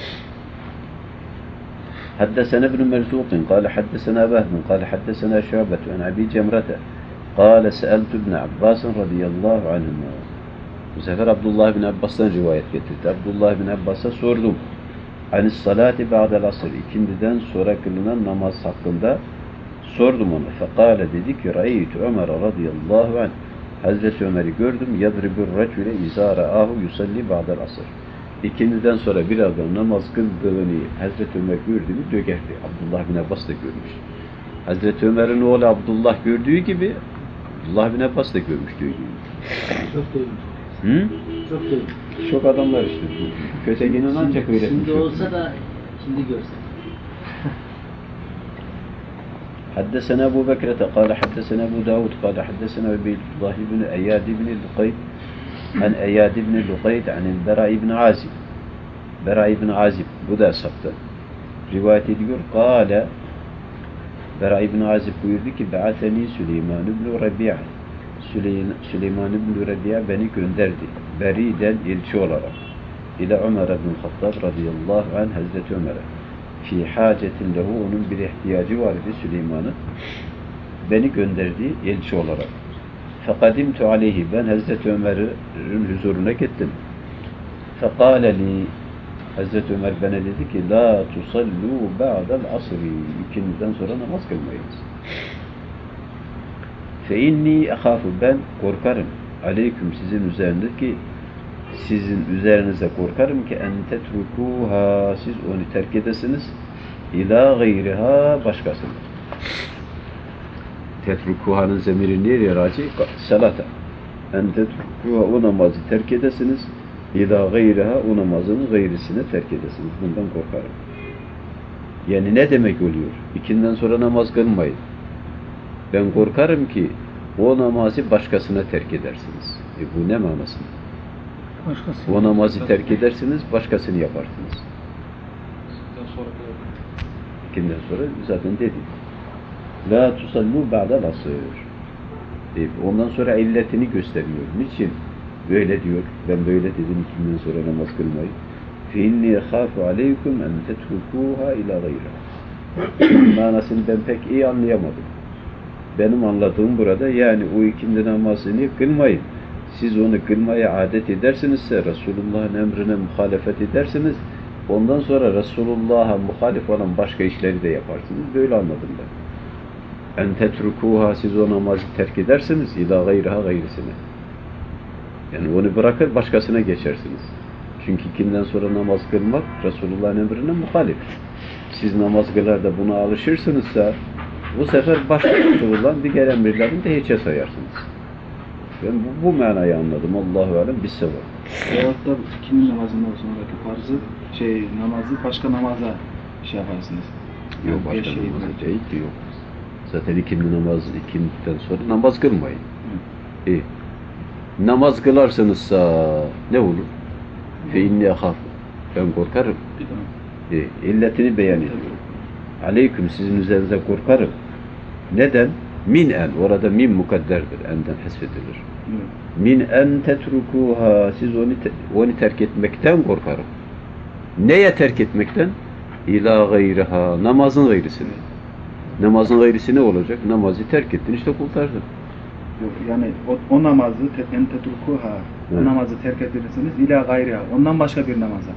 A: حدثنا ابن مرزوق قال حدثنا وهب قال حدثنا شعبة عن أبي جمرة قال سألت ابن عباس رضي الله عنهما. Bu sefer Abdullah bin Abbas'tan rivayet getirdi. Abdullah bin Abbas'a sordum. Anis salati ba'del asr. İkindiden sonra kılınan namaz hakkında sordum ona. Fekale dedi ki Ra'eytu Ömer radıyallahu anh. Hazreti Ömer'i gördüm. Yadribur racule izâ ra'ahu yusalli ba'del asr. İkindiden sonra bir adam namaz kıldığını Hazreti Ömer gördü mü dökerdi. Abdullah bin Abbas da görmüş. Hazreti Ömer'in oğlu Abdullah gördüğü gibi Abdullah bin Abbas da görmüş diyor.
B: Çok duymuş.
A: Hı?
B: Çok duymuş.
A: Çok adamlar işte. Köteginin ancak öğretmiş.
B: Şimdi olsa da şimdi görsen.
A: حدثنا أبو بكرة قال حدثنا أبو داود قال حدثنا عبيد الله بن أياد بن لقيط عن أياد بن لقيط عن البراء بن عازب براء بن عازب bu da saptı. Rivayet ediyor. قال Bera İbn Azib buyurdu ki Ba'ateni Süleyman ibn Rabi'a Süleyman ibn Rabi'a beni gönderdi. Beri'den elçi olarak. İle Ömer ibn Hattab radıyallahu anh Hazreti Ömer'e. Fi hacetin lehu onun bir ihtiyacı vardı Süleyman'ın. Beni gönderdi elçi olarak. Fekadimtu aleyhi ben Hazreti Ömer'in huzuruna gittim. Fekale li Hazreti Ömer bana dedi ki la tusallu ba'del asri ikindiden sonra namaz kılmayınız. Fe inni ahafu ben korkarım aleyküm sizin üzerindeki sizin üzerinize korkarım ki en tetrukuha siz onu terk edesiniz ila gayriha başkasına. Tetrukuha'nın zemiri nereye raci? Salata. En tetrukuha o namazı terk edesiniz İlâ gayriha o namazın gayrisine terk edesiniz. Bundan korkarım. Yani ne demek oluyor? İkinden sonra namaz kılmayın. Ben korkarım ki o namazı başkasına terk edersiniz. Bu ne manası?
C: Başkası.
A: O namazı terk edersiniz, başkasını yaparsınız. İkinden sonra zaten dedi. La tusallu ba'del asr. Ondan sonra illetini gösteriyor. Niçin? Böyle diyor. Ben böyle dedim ikinden sonra namaz kılmayı. فَاِنِّي خَافُ عَلَيْكُمْ اَنْ تَتْرُكُوهَا اِلَى غَيْرَهَا Manasını ben pek iyi anlayamadım. Benim anladığım burada yani o ikindi namazını kılmayın. Siz onu kılmaya adet edersinizse Resulullah'ın emrine muhalefet edersiniz. Ondan sonra Resulullah'a muhalif olan başka işleri de yaparsınız. Böyle anladım ben. اَنْ تَتْرُكُوهَا Siz o namazı terk edersiniz. اِلَى غَيْرَهَا gayrisine. Yani onu bırakır başkasına geçersiniz. Çünkü ikinden sonra namaz kılmak Resulullah'ın emrine muhalif. Siz namaz kılar da buna alışırsınızsa bu sefer başka Resulullah'ın diğer emirlerini de hiçe sayarsınız. Ben bu manayı anladım. Allahu alem bissevab.
D: Veyahut da ikindi namazından sonraki farzı namazı başka namaza yaparsınız.
A: Yok başka namaza değil yok. Zaten ikindiden sonra namaz kılmayın. İyi. Namaz kılarsınızsa ne olur? فَاِنِّي اَخَافُ Ben korkarım. İlletini beyan ediyor. Aleyküm sizin üzerinize korkarım. Neden? Min en. Orada min mukadderdir. Enden hasfedilir. Min en tetrukuha siz onu terk etmekten korkarım. Neye terk etmekten? İlâ gayriha. Namazın gayrisini. Namazın gayrisi ne olacak? Namazı terk ettin işte kurtardın.
D: Yok, yani o namazı en tetrukuha o namazı terk ederseniz ila gayriha ondan başka bir namaza.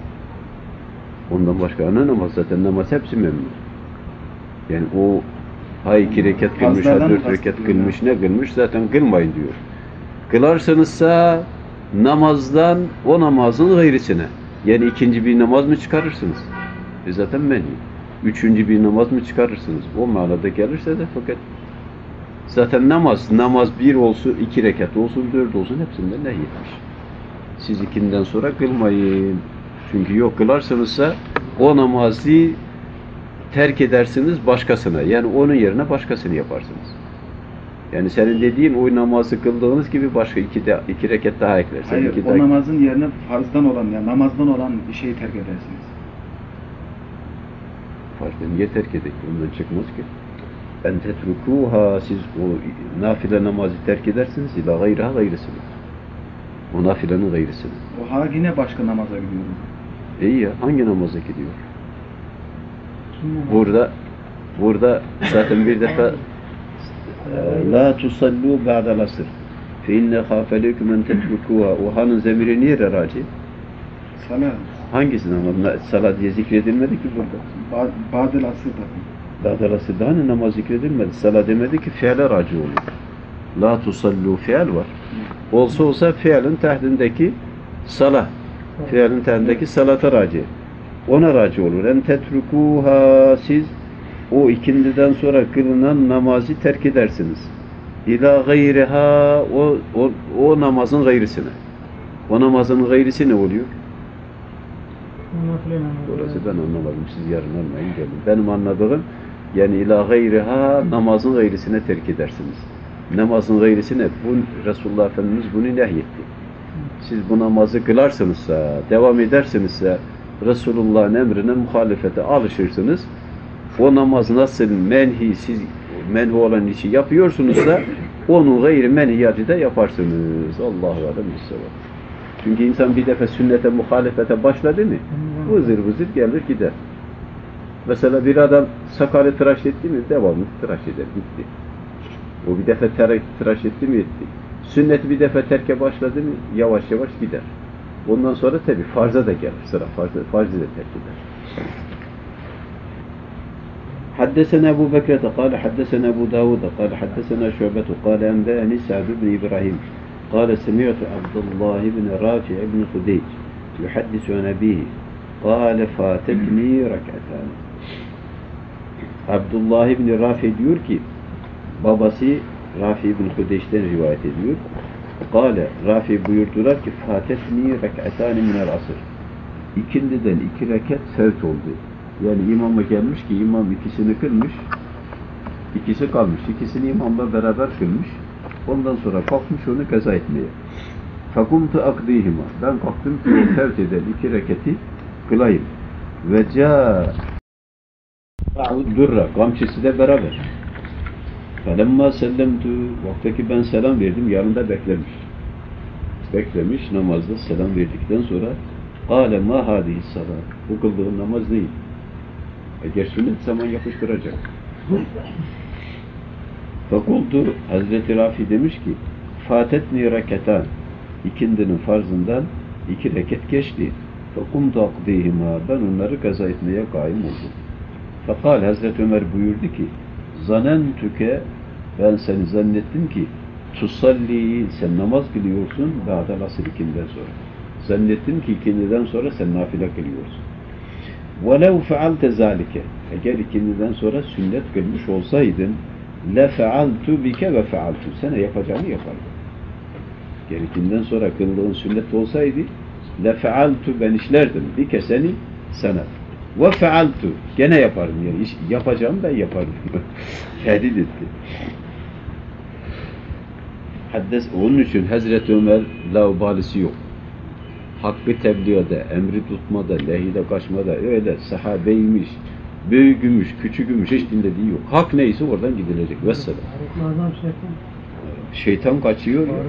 A: Ondan başka ana namaz zaten namaz hepsi memnun. Yani o iki rekat kılmış, dört rekat kılmış, ne kılmış zaten kılmayın diyor. Kılarsanızsa namazdan o namazın gayrisine. Yani ikinci bir namaz mı çıkarırsınız? Zaten menhi. Üçüncü bir namaz mı çıkarırsınız? O manada gelirse de fakat zaten namaz bir olsun, 2 rekat olsun, 4 olsun hepsinden nehyetmiş. Siz ikinden sonra kılmayın. Çünkü yok kılarsanızsa o namazı terk edersiniz başkasına. Yani onun yerine başkasını yaparsınız. Yani senin dediğin o namazı kıldığınız gibi başka iki rekat daha eklersin.
D: Hayır, o namazın yerine farzdan olan, yani namazdan olan bir şeyi terk edersiniz.
A: Farzdan niye terk edek? Ondan çıkmaz ki. En tetrukuha, siz o nafile namazı terk edersiniz ila gayriha gayrısını. O nafilenin gayrısını.
D: O ha yine başka namaza gidiyoruz.
A: İyi ya, hangi namaza gidiyor? Burada zaten bir defa la tusallu ba'dal asr fe inne khafalekum en tetrukuha. O hanın zemiri niye raci?
D: Salat.
A: Hangisinin ama salat diye zikredilmedi ki burada?
D: Ba'dal asırda.
A: Ba'dal asr'da hani namaz zikredilmedi. Salat demedi ki fiile raci olur. La tusallu fiil var. Olsa fiilin tahtındaki salah. Fiilin tahtındaki salata raci. Ona raci olur. En tetrukuha, siz o ikindiden sonra kılınan namazı terk edersiniz. İlâ gayriha, o namazın gayrısına. O namazın gayrısı ne oluyor? Orası ben anlamadım. Siz yarın anlayın gelin. Benim anladığım, yani ilâ gayriha, namazın gayrısına terk edersiniz. Namazın gayrısına, Resulullah Efendimiz bunu nehyetti. Siz bu namazı kılarsınızsa, devam edersinizse, Resulullah'ın emrine muhalefete alışırsınız. O namaz nasıl menhi olan işi yapıyorsunuzsa onun gayri menhiyatı da yaparsınız. Allahu alem bissevab. Çünkü insan bir defa sünnete muhalefete başladı mı vızır vızır gelir gider. Mesela bir adam sakalı tıraş etti mi devamlı tıraş eder, gitti. O bir defa tıraş etti mi etti. Sünnet bir defa terke başladı mı yavaş yavaş gider. Ondan sonra tabi farza da gelir sıra, farzı da terk eder. حدثنا أبو بكرة قال حدثنا أبو داود قال حدثنا شعبة قال أنبأني سعد بن إبراهيم قال سمعت عبد الله بن رافع بن خديج يحدث عن أبيه قال فاتتني ركعتان. Abdullah ibn Rafi diyor ki babası Rafi ibn Hudeyş'ten rivayet ediyor. Kale Rafi buyurdular ki fatetni rek'atani minel asr. İkindiden 2 rekat fevt oldu. Yani imama gelmiş ki imam ikisini kılmış, ikisi kalmış. İkisini imamla beraber kılmış. Ondan sonra kalkmış onu kaza etmeye. Fakumtu akdihima. Ben kalktım ki o fevt eden 2 rekati kılayım. Ve ca durra. Kamçısı da beraber. Felemma sellemtu. Vaktaki ben selam verdim. Yanında beklemiş. Beklemiş namazda selam verdikten sonra kâle mâ hâdihi salat. Bu kıldığın namaz değil. Eğer sünnet zaman yapıştıracak. Fakultu Hazreti Rafi demiş ki fatetni reketan. İkindinin farzından 2 reket geçti. Fakumtu akdihima. Ben onları kaza etmeye kaim oldum. Fakal Hazreti Ömer buyurdu ki zanentüke, ben seni zannettim ki tusalli, sen namaz kılıyorsun ba'del asr, ikinden sonra. Zannettim ki ikindiden sonra sen nafile kılıyorsun. وَلَوْ فَعَلْتَ ذَٰلِكَ. Eğer ikindiden sonra sünnet kılmış olsaydın لَفَعَلْتُ بِكَ وَفَعَلْتُ. Sana yapacağını yapardım. Eğer ikinden sonra kıldığın sünnet olsaydı لَفَعَلْتُ, ben işlerdim. Bike seni, sana. وَفَعَلْتُ. Gene yaparım. Yani iş yapacağım, ben yaparım. Tehdit etti. Onun için Hazreti Ömer laubalisi yok. Hakkı tebliğde, emri tutmada, lehide kaçmada, öyle sahabeymiş, büyüğümüş, küçükümüş, hiç dinlediği yok. Hak neyse oradan gidilecek. Vesselam. Şeytan kaçıyor ya.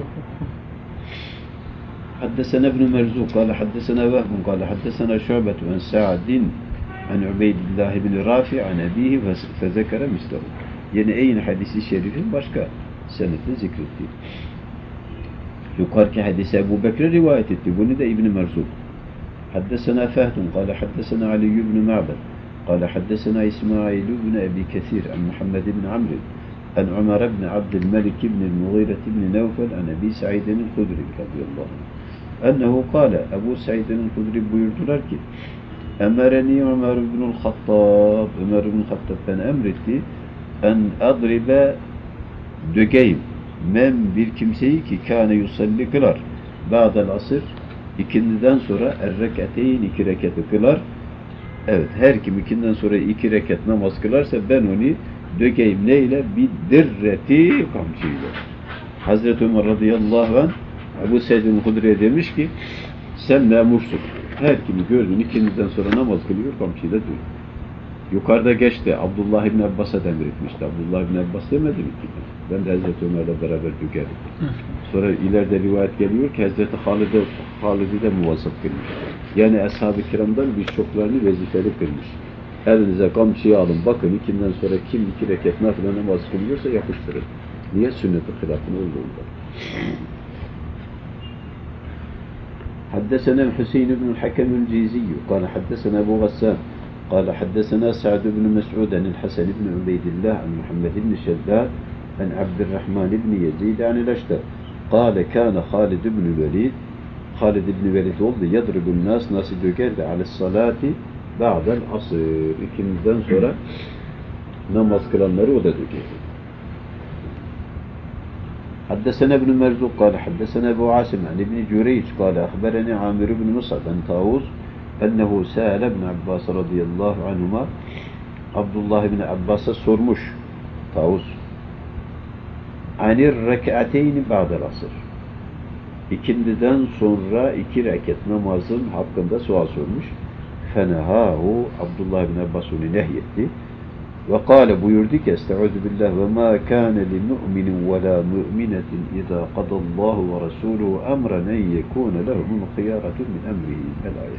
A: حدثنا ابن مرزوق قال حدثنا وهب قال حدثنا شعبة عن سعد عن عبيد الله بن رافع عن أبيه فذكر مثله. Yani aynı hadisi şerifin başka senetle zikretti. Yukarıki hadisi Ebu Bekir rivayet etti. Bunu da İbn Merzuk. Haddesena Fehdun قال حدثنا علي بن معبد قال حدثنا إسماعيل بن أبي كثير عن محمد بن عمرو عن عمر بن عبد الملك بن المغيرة بن نوفل عن أبي سعيد الخدري رضي الله عنه أنه قال Ebu Said'in Hudri buyurdular ki Emereni Ömer ibn-ül Hattab, Ömer ibn-ül Hattab ben emretti en adribe, dögeyim men bir kimseyi ki kâne yusalli kılar ba'del asır, ikindiden sonra er-reketeyn, 2 rekatı kılar. Evet, her kim ikinden sonra 2 rekat namaz kılarsa ben onu Dökeyim neyle? Bir dirreti kamçıyla. Hazreti Ömer radıyallahu anh Ebu Seyyid'in Hudri'ye demiş ki sen memursun. Her kimi gördün ikindiden sonra namaz kılıyor kamçıyla diyor. Yukarıda geçti. Abdullah İbni Abbas'a emretmişti. Abdullah İbni Abbas demedi mi ki? Ben de Hazreti Ömer'le beraber dökerim. Sonra ileride rivayet geliyor ki Hazreti Halid'i de muvazzaf kılmış. Yani ashab-ı kiramdan birçoklarını vazifeli kılmış. Elinize kamçıyı alın. Bakın ikinden sonra kim 2 rekat nafile namaz kılıyorsa yapıştırın. Niye? Sünnet-i hilafın olduğunda. حدثنا الحسين بن الحكم الجيزي قال حدثنا أبو غسان قال حدثنا سعد بن مسعود عن الحسن بن عبيد الله عن محمد بن شداد عن عبد الرحمن بن يزيد عن الأشتر قال كان خالد بن Velid oldu yadribun nas nası dökerdi ala salati ba'del asr ikindiden sonra namaz kılanları o da dökerdi. حدثنا ابن مرزوق قال حدثنا أبو عاصم عن ابن جريج قال أخبرني عامر بن مصعب عن طاووس أنه سأل ابن عباس رضي الله عنهما Abdullah ibn Abbas'a sormuş Tavus anir rek'ateyni ba'del asr ikindiden sonra 2 rekat namazın hakkında sual sormuş. Fenehahu Abdullah ibn Abbas onu nehyetti. Ve kâle buyurdu ki estaizu billah ve mâ kâne li mu'minin ve lâ mu'minetin izâ kadallâhu ve rasûluhu emren en yekûne lehumul khiyâratu min emrihi. El-ayet.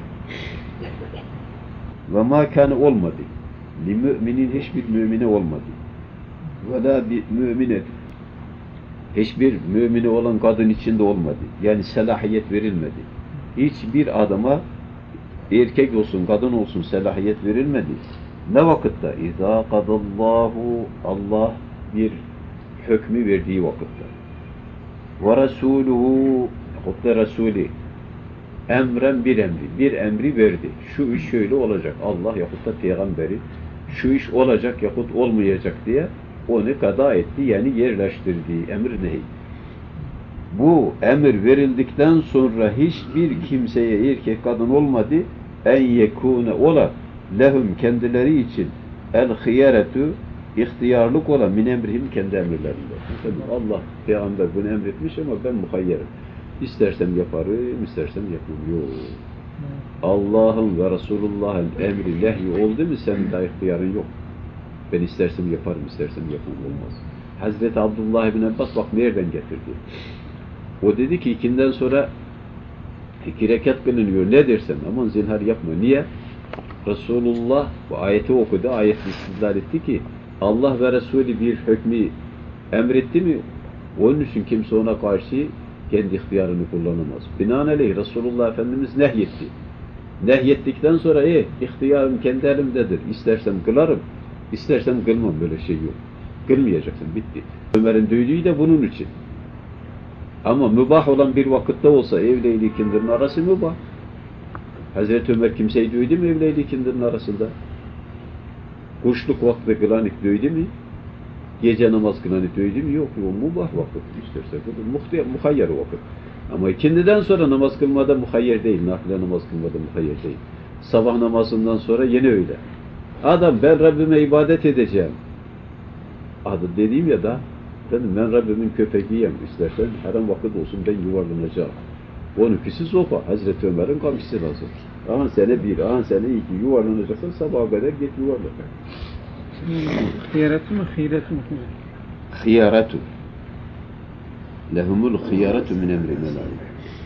A: Ve mâ kâne olmadı. Li müminin hiçbir mümine olmadı. Ve lâ bi müminetin hiçbir mümini olan kadın içinde olmadı. Yani selahiyet verilmedi. Hiçbir adama erkek olsun, kadın olsun selahiyet verilmedi. Ne vakitte? İzâ kadallâhu Allah bir hükmü verdiği vakitte. Ve rasûluhu hatta Resulü emren bir emri verdi. Şu iş şöyle olacak. Allah yahut da peygamberi şu iş olacak yahut olmayacak diye onu kada etti, yani yerleştirdiği emir nehi. Bu emir verildikten sonra hiçbir kimseye erkek kadın olmadı. En yekûne ola lehum kendileri için el hiyaretu ihtiyarlık ola min emrihim kendi emirlerinde. Allah peygamber bunu emretmiş ama ben muhayyerim. İstersem yaparım, istersem yapmam. Yok. Allah'ın ve Resulullah'ın emri lehyi oldu mu senin de ihtiyarın yok. Ben istersem yaparım, istersem yapmam olmaz. Hazreti Abdullah ibn Abbas bak nereden getirdi. O dedi ki ikinden sonra 2 rekat kılınıyor. Ne dersen aman zinhar yapma. Niye? Resulullah bu ayeti okudu. Ayeti istidlal etti ki Allah ve Resulü bir hükmü emretti mi onun için kimse ona karşı kendi ihtiyarını kullanamaz. Binaenaleyh Resulullah Efendimiz nehyetti. Nehyettikten sonra ihtiyarım kendi elimdedir. İstersem kılarım, istersem kılmam, böyle şey yok. Kılmayacaksın, bitti. Ömer'in dövdüğü de bunun için. Ama mübah olan bir vakitte olsa evle ikindirin arası mübah. Hazreti Ömer kimseyi dövdü mü evle ikindirin arasında? Kuşluk vakti kılanik dövdü mü? Gece namaz kılanik dövdü mü? Yok. Mübah vakit. İsterse kılır. Muhayyer vakit. Ama ikindiden sonra namaz kılmada muhayyer değil. Nafile namaz kılmada muhayyer değil. Sabah namazından sonra yine öyle. Adam ben Rabbime ibadet edeceğim. Adı dediğim ya da ben Rabbimin köpeğiyim. İstersen haram vakit olsun ben yuvarlanacağım. Onunkisi sopa. Hazreti Ömer'in kamçısı lazım. Aha sene 1, aha sene 2 yuvarlanacaksan sabaha kadar git yuvarlan.
C: Hiyaratu mu? Hiyaratu mu?
A: Hiyaratu. Lehumul hiyaratu min emrine layık.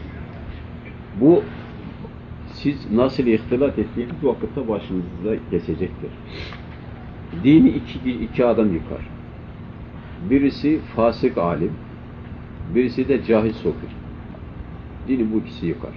A: Bu siz nasıl ihtilat ettiğiniz vakitte başınıza geçecektir. Dini iki adam yıkar. Birisi fasık alim, birisi de cahil sofir. Dini bu ikisi yıkar.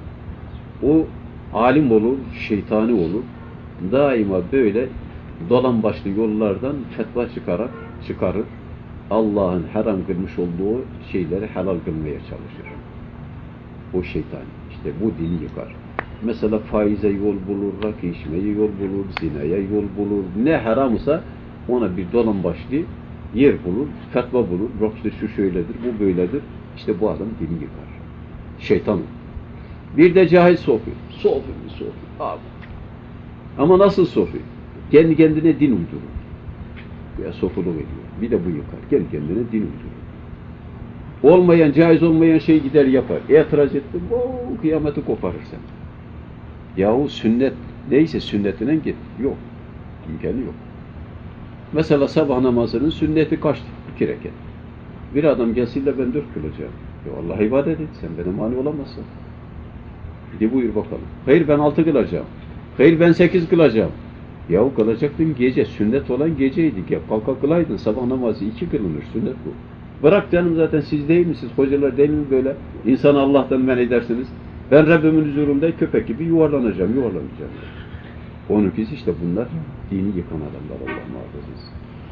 A: O alim olur, şeytani olur. Daima böyle dolambaçlı yollardan fetva çıkarır. Allah'ın haram kılmış olduğu şeyleri helal kılmaya çalışır. O şeytan. İşte bu dini yıkar. Mesela faize yol bulur, rakı içmeye yol bulur, zinaya yol bulur. Ne haramsa ona bir dolambaçlı yer bulur, fetva bulur. Bak işte şu şöyledir, bu böyledir. İşte bu adam dini yıkar. Şeytan. Bir de cahil sofi. Sofi. Abi. Ama nasıl sofi? Kendi kendine din uydurur.
E: veya sofuluk ediyor. Bir de bu yıkar. Gel kendine din uyduruyor. Olmayan, caiz olmayan şey gider yapar. İtiraz etti, bu kıyameti koparırsan. Yahu sünnet neyse sünnetine git. Yok. İmkanı yok. Mesela sabah namazının sünneti kaçtı? 2 rekat. Bir adam gelsin de ben 4 kılacağım. Ya Allah ibadet et, sen bana mani olamazsın. Bir de buyur bakalım. Hayır ben 6 kılacağım. Hayır ben 8 kılacağım. Yahu kılacaktın gece, sünnet olan geceydi. Ya kalka kılaydın, sabah namazı 2 kılınır, sünnet bu. Bırak canım zaten siz değil misiniz, hocalar değil mi böyle? İnsan Allah'tan men edersiniz. Ben Rabbimin huzurunda köpek gibi yuvarlanacağım. Onunkisi işte bunlar dini yıkan adamlar, Allah muhafaza etsin.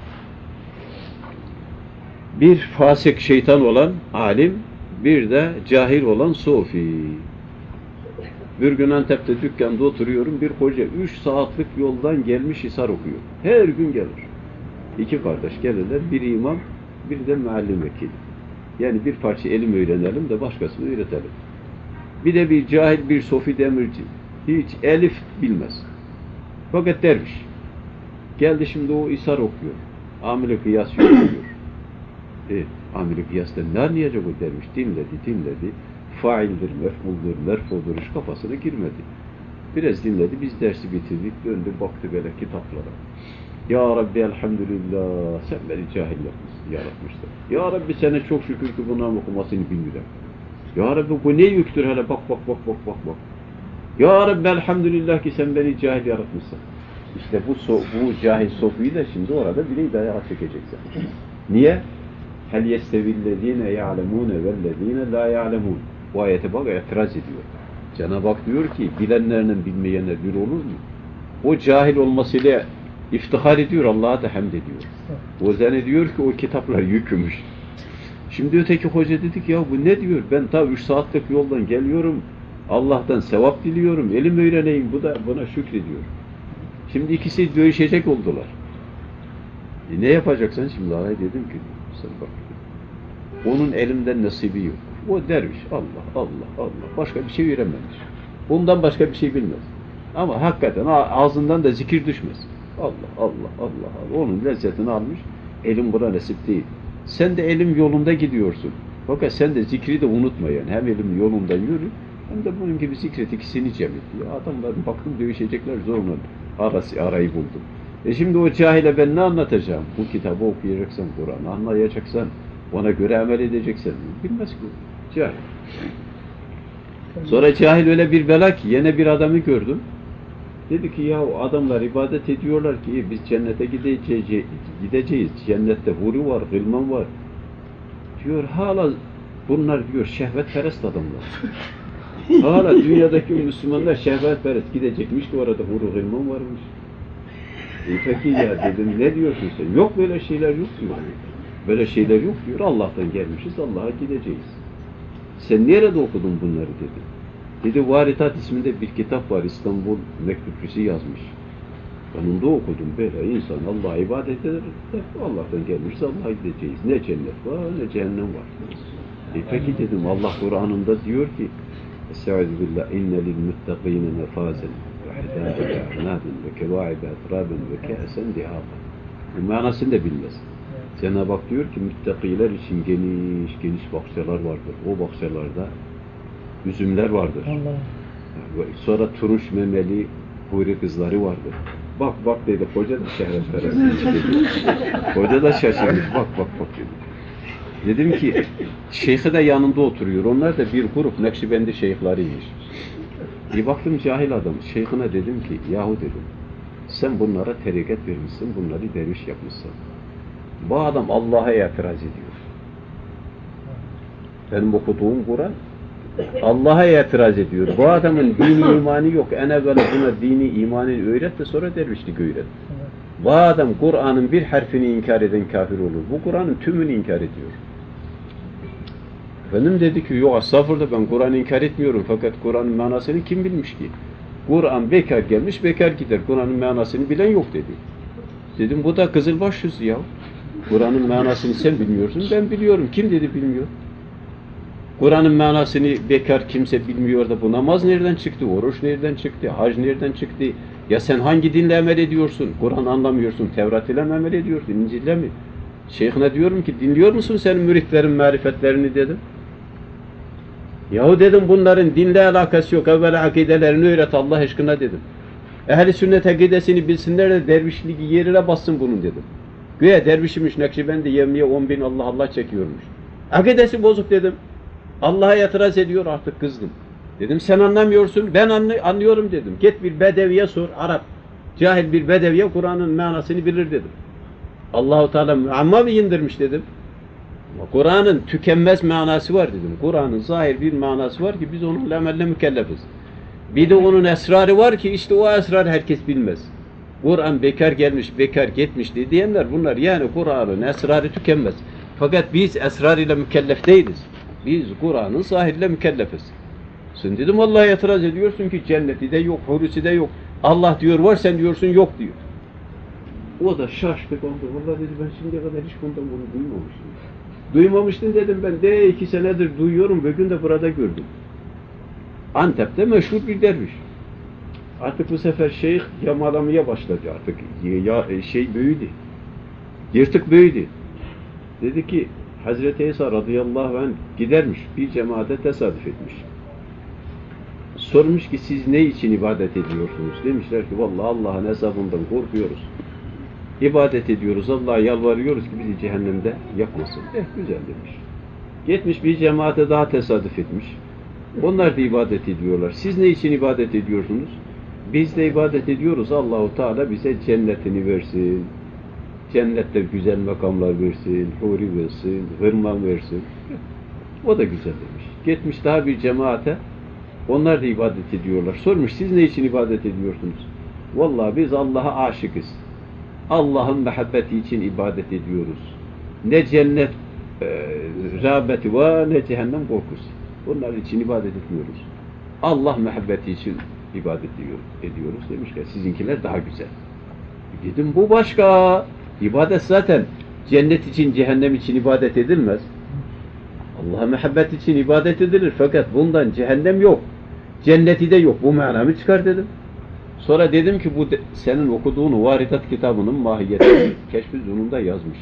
E: Bir fasık şeytan olan alim, bir de cahil olan sofi. Bir gün Antep'te dükkanda oturuyorum, bir hoca 3 saatlik yoldan gelmiş hisar okuyor. Her gün gelir. 2 kardeş gelirler, biri imam, biri de muallim vekili. Yani bir parça ilim öğrenelim de başkasını öğretelim. Bir de bir cahil, bir sofi demirci. Hiç elif bilmez. Fakat derviş. Geldi şimdi o hisar okuyor. Amil-i kıyas okuyor. Amil-i kıyas'ta ne anlayacak o derviş? Dinledi. Faildir, mef'uldur, merfudur, hiç kafasına girmedi. Biraz dinledi, biz dersi bitirdik, döndü, baktı böyle kitaplara. Ya Rabbi elhamdülillah, sen beni cahil yaratmışsın. Ya Rabbi sana çok şükür ki bunların okumasını bilmiyorum. Ya Rabbi bu ne yüktür hele, bak. Ya Rabbi elhamdülillah ki sen beni cahil yaratmışsın. İşte bu cahil sofiyi de şimdi orada bir dayağı çekeceksin. Niye? Hel yestevillezine ya'lemune vellezine la ya'lemun. Bu ayete bak, itiraz ediyor. Cenab-ı Hak diyor ki bilenlerinin bilmeyenler bir olur mu? O cahil olmasıyla iftihar ediyor, Allah'a da hamd ediyor. O zannediyor ki o kitaplar yükümüş. Şimdi öteki hoca dedik ya bu ne diyor? Ben ta 3 saatlik yoldan geliyorum. Allah'tan sevap diliyorum. Elim öğreneyim. Bu da buna şükrediyor. Şimdi ikisi dövüşecek oldular. Ne yapacaksın şimdi? Ay dedim ki sen bak. Onun elimden nasibi yok. O derviş. Allah. Başka bir şey öğrenmemiş. Ondan başka bir şey bilmez. Ama hakikaten ağzından da zikir düşmez. Allah. Onun lezzetini almış. Elim buna nasip değil. Sen de elim yolunda gidiyorsun. Fakat sen de zikri de unutma yani. Hem elim yolunda yürü, hem de bunun gibi zikret, ikisini cem et. Ya adamların bakın dövüşecekler zorla arayı buldum. Şimdi o cahile ben ne anlatacağım? Bu kitabı okuyacaksan, Kur'an'ı anlayacaksan, ona göre amel edeceksen, bilmez ki cahil. Sonra cahil öyle bir bela ki, yine bir adamı gördüm. Dedi ki ya adamlar ibadet ediyorlar ki biz cennete gideceğiz. Cennette huri var, gılman var. Diyor hala bunlar diyor şehvetperest adamlar. Hala dünyadaki Müslümanlar şehvetperest, gidecekmiş ki orada huri gılman varmış. Peki ya dedim ne diyorsun sen? Yok böyle şeyler yok diyor. Böyle şeyler yok diyor. Allah'tan gelmişiz, Allah'a gideceğiz. Sen nerede okudun bunları dedi. Dedi Varitat isminde bir kitap var, İstanbul mektupçusu yazmış. Ben onu okudum böyle. İnsan Allah'a ibadet eder, Allah'tan gelmişiz, Allah'a gideceğiz. Ne cennet var, ne cehennem var. Peki dedim Allah Kur'an'ında diyor ki Estaizu billah inne lil muttakine nefazen ve hidâbe a'nâbin ve kevâibe etrâben ve kâsen dihâben. Manasını da bilmez. Cenab-ı Hak diyor ki müttakiler için geniş bahçeler vardır. O bahçelerde üzümler vardır. Allah. Sonra turunç memeli huri kızları vardır. Bak dedi. Hoca da şehvetperest dedi. Hoca da şaşırmış. Bak dedi. Dedim ki şeyhi de yanında oturuyor. Onlar da bir grup Nakşibendi şeyhlarıymış. Bir baktım cahil adam. Şeyhine dedim ki yahu dedim sen bunlara terikat vermişsin. Bunları derviş yapmışsın. Bu adam Allah'a itiraz ediyor. Benim okuduğum Kur'an Allah'a itiraz ediyor. Bu adamın dini imanı yok. En evvela buna dini imanını öğret de sonra dervişlik öğret. Bu adam Kur'an'ın bir harfini inkar eden kafir olur. Bu Kur'an'ın tümünü inkar ediyor. Efendim dedi ki yok estağfurullah ben Kur'an'ı inkar etmiyorum. Fakat Kur'an'ın manasını kim bilmiş ki? Kur'an bekar gelmiş bekar gider. Kur'an'ın manasını bilen yok dedi. Dedim bu da kızılbaş yüzü ya. Kur'an'ın manasını sen bilmiyorsun ben biliyorum. Kim dedi bilmiyor. Kur'an'ın manasını bekar kimse bilmiyor da bu namaz nereden çıktı, oruç nereden çıktı, hac nereden çıktı, Ya sen hangi dinle amel ediyorsun? Kur'an anlamıyorsun. Tevrat ile mi amel ediyorsun? İncil'le mi? Şeyhine diyorum ki dinliyor musun senin müritlerin marifetlerini dedim. Yahu dedim bunların dinle alakası yok. Evvel akidelerini öğret Allah aşkına dedim. Ehl-i sünnet akidesini bilsinler de dervişliği yerine bassın bunun dedim. Güya dervişimiş Nakşibendi yevmiye 10.000 Allah Allah çekiyormuş. Akidesi bozuk dedim. Allah'a itiraz ediyor artık kızdım. Dedim sen anlamıyorsun ben anlıyorum dedim. Git bir bedeviye sor Arap. Cahil bir bedeviye Kur'an'ın manasını bilir dedim. Allah-u Teala amma mı indirmiş dedim. Kur'an'ın tükenmez manası var dedim. Kur'an'ın zahir bir manası var ki biz onunla amelle mükellefiz. Bir de onun esrarı var ki işte o esrar herkes bilmez. Kur'an bekar gelmiş, bekar gitmiş diyenler bunlar. Yani Kur'an'ın esrarı tükenmez. Fakat biz esrar ile mükellef değiliz. Biz Kur'an'ın zahiriyle mükellefiz. Sen dedim Allah'a itiraz ediyorsun ki cenneti de yok, hulusi de yok. Allah diyor var sen diyorsun yok diyor. O da şaştı kaldı. Vallahi dedi ben şimdiye kadar hiç bundan bunu duymamıştım. Duymamıştın dedim ben de 2 senedir duyuyorum. Bugün de burada gördüm. Antep'te meşhur bir derviş. Artık bu sefer şeyh yamalamaya başladı artık. Şey büyüdü. Yırtık büyüdü. Dedi ki Hazreti İsa radıyallahu anh gidermiş. Bir cemaate tesadüf etmiş. Sormuş ki siz ne için ibadet ediyorsunuz? Demişler ki vallahi Allah'ın hesabından korkuyoruz. İbadet ediyoruz. Allah'a yalvarıyoruz ki bizi cehennemde yakmasın. Güzel demiş. Gitmiş bir cemaate daha tesadüf etmiş. Onlar da ibadet ediyorlar. Siz ne için ibadet ediyorsunuz? Biz de ibadet ediyoruz. Allahu Teala bize cennetini versin. Cennette güzel makamlar versin. Huri versin. Hırman versin. O da güzel demiş. Gitmiş daha bir cemaate. Onlar da ibadet ediyorlar. Sormuş siz ne için ibadet ediyorsunuz? Vallahi biz Allah'a aşıkız. Allah'ın muhabbeti için ibadet ediyoruz. Ne cennet rağbeti var ne cehennem korkusu. Onlar için ibadet etmiyoruz. Allah muhabbeti için ibadet ediyoruz demişler. Sizinkiler daha güzel. Dedim bu başka. İbadet zaten cennet için cehennem için ibadet edilmez. Allah'a muhabbet için ibadet edilir. Fakat bundan cehennem yok. Cenneti de yok. Bu manamı çıkar dedim. Sonra dedim ki bu senin okuduğun Varidat kitabının mahiyetini Keşf-i Zunun'da yazmış.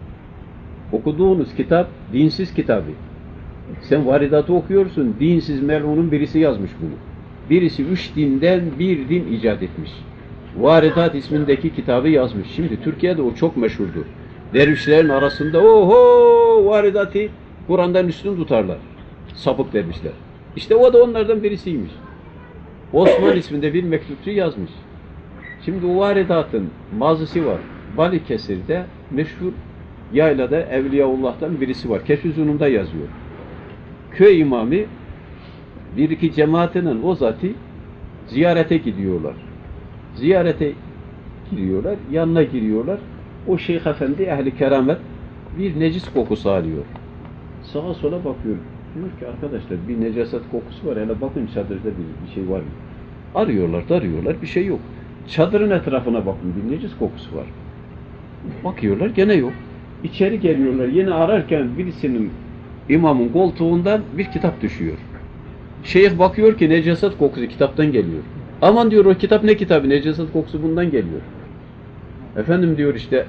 E: Okuduğunuz kitap dinsiz kitabı. Sen Varidat'ı okuyorsun. Dinsiz melunun birisi yazmış bunu. Birisi 3 dinden bir din icat etmiş. Varidat ismindeki kitabı yazmış. Şimdi Türkiye'de o çok meşhurdur. Dervişlerin arasında oho Varidat'ı Kur'an'dan üstün tutarlar. Sapık dervişler. İşte o da onlardan birisiymiş. Osman isminde bir mektupçu yazmış. Şimdi o Varidat'ın mazisi var. Balıkesir'de meşhur yaylada Evliyaullah'tan birisi var. Keşf-i Zunun'da yazıyor. Köy imamı bir iki cemaatinin o zatı ziyarete gidiyorlar. Ziyarete giriyorlar, yanına giriyorlar. O Şeyh Efendi ehli keramet bir necis kokusu alıyor. Sağa sola bakıyor. Diyor ki arkadaşlar bir necaset kokusu var. Hele bakın çadırda bir şey var mı? Arıyorlar, bir şey yok. Çadırın etrafına bakın bir necis kokusu var. Bakıyorlar gene yok. İçeri geliyorlar. Yine ararken birisinin imamın koltuğundan bir kitap düşüyor. Şeyh bakıyor ki necaset kokusu kitaptan geliyor. Aman diyor o kitap ne kitabı? Necaset kokusu bundan geliyor. Efendim diyor işte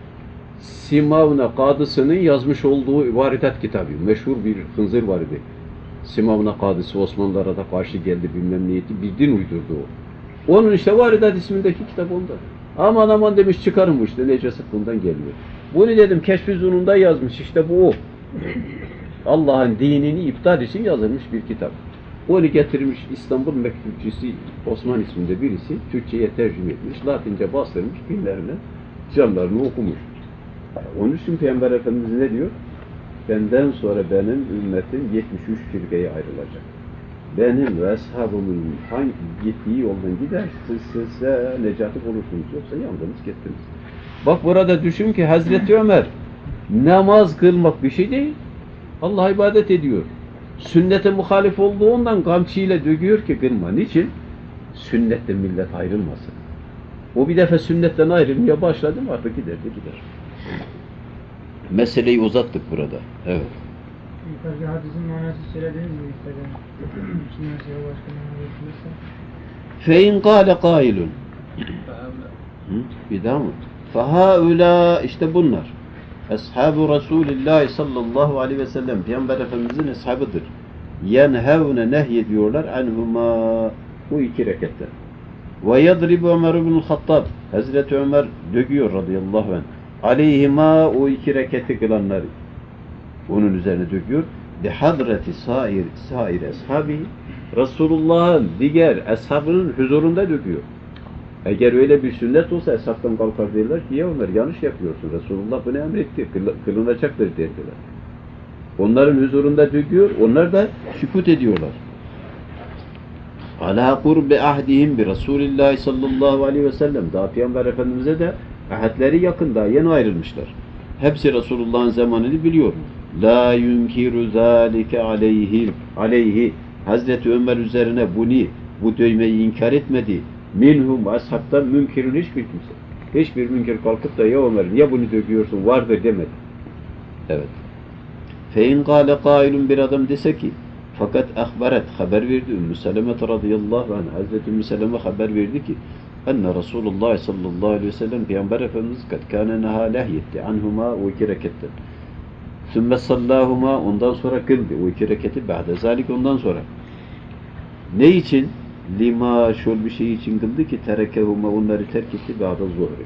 E: Simavna Kadısı'nın yazmış olduğu Varidat kitabı. Meşhur bir hınzır var idi. Simavna Kadısı Osmanlılara da karşı geldi bilmem niyeti. Bir din uydurdu o. Onun işte Varidat ismindeki kitap onda. Aman demiş çıkarın bu işte necaset bundan geliyor. Bunu dedim Keşf-i Zunun'da yazmış işte bu o. Allah'ın dinini iptal için yazılmış bir kitap. Onu getirmiş İstanbul mektupçusu Osman isminde birisi Türkçe'ye tercüme etmiş. Latince bastırmış binlerine camlarını okumuş. Onun için Peygamber Efendimiz ne diyor? Benden sonra benim ümmetim 73 firkaya ayrılacak. Benim ve ashabımın hangi gittiği yoldan gidersizse necatı bulursunuz. Yoksa yandınız gittiniz. Bak burada düşün ki Hazreti Ömer namaz kılmak bir şey değil. Allah'a ibadet ediyor. Sünnete muhalif olduğundan kamçıyla döküyor ki kılma. Niçin? Sünnetten millet ayrılmasın. O bir defa sünnetten ayrılmaya başladı mı artık gider. Meseleyi uzattık burada. Evet.
C: Yukarıda hadisin manası söylediniz mi? Şimdi mesela başka manası
E: Fein kâle kâilun. Bir daha mı? Fahaula işte bunlar. Ashab-ı Resulullah sallallahu aleyhi ve sellem Peygamber Efendimizin ashabıdır. Yenhevne nehyediyorlar anhuma bu iki rekatten. Ve yadribu Ömer ibn Hattab Hazreti Ömer döküyor radıyallahu anh. Aleyhima o iki reketi kılanları. Onun üzerine döküyor. Bihadrati sair ashabi Resulullah'ın diğer ashabının huzurunda döküyor. Eğer öyle bir sünnet olsa hesaptan kalkar derler ki ya Ömer yanlış yapıyorsun. Resulullah bunu emretti. Kılınacaktır derdiler. Onların huzurunda döküyor. Onlar da sükut ediyorlar. Ala kurbi ahdihim bi Resulillah sallallahu aleyhi ve sellem. Daha Peygamber Efendimiz'e de ahadleri yakın. Daha yeni ayrılmışlar. Hepsi Resulullah'ın zamanını biliyor. La yunkiru zâlike aleyhi. Hazreti Ömer üzerine bu dövmeyi inkar etmedi. Minhum ashabtan münkirun hiçbir kimse. Hiçbir münkir kalkıp da ya Ömer niye bunu döküyorsun vardır demedi. Evet. Fein kâle kâilun bir adam dese ki fakat ahbaret haber verdi Ümmü Seleme radıyallahu anh Hazreti Ümmü Seleme haber verdi ki enne Resulullah sallallahu aleyhi ve sellem Peygamber Efendimiz kad kâne neha lehyetti anhuma o iki reketten. Sümme sallahuma ondan sonra kıldı o iki reketi ba'de zalik ondan sonra. Ne için? Lima şöyle bir şey için kıldı ki terekehuma onları terk etti ba'da zuhri.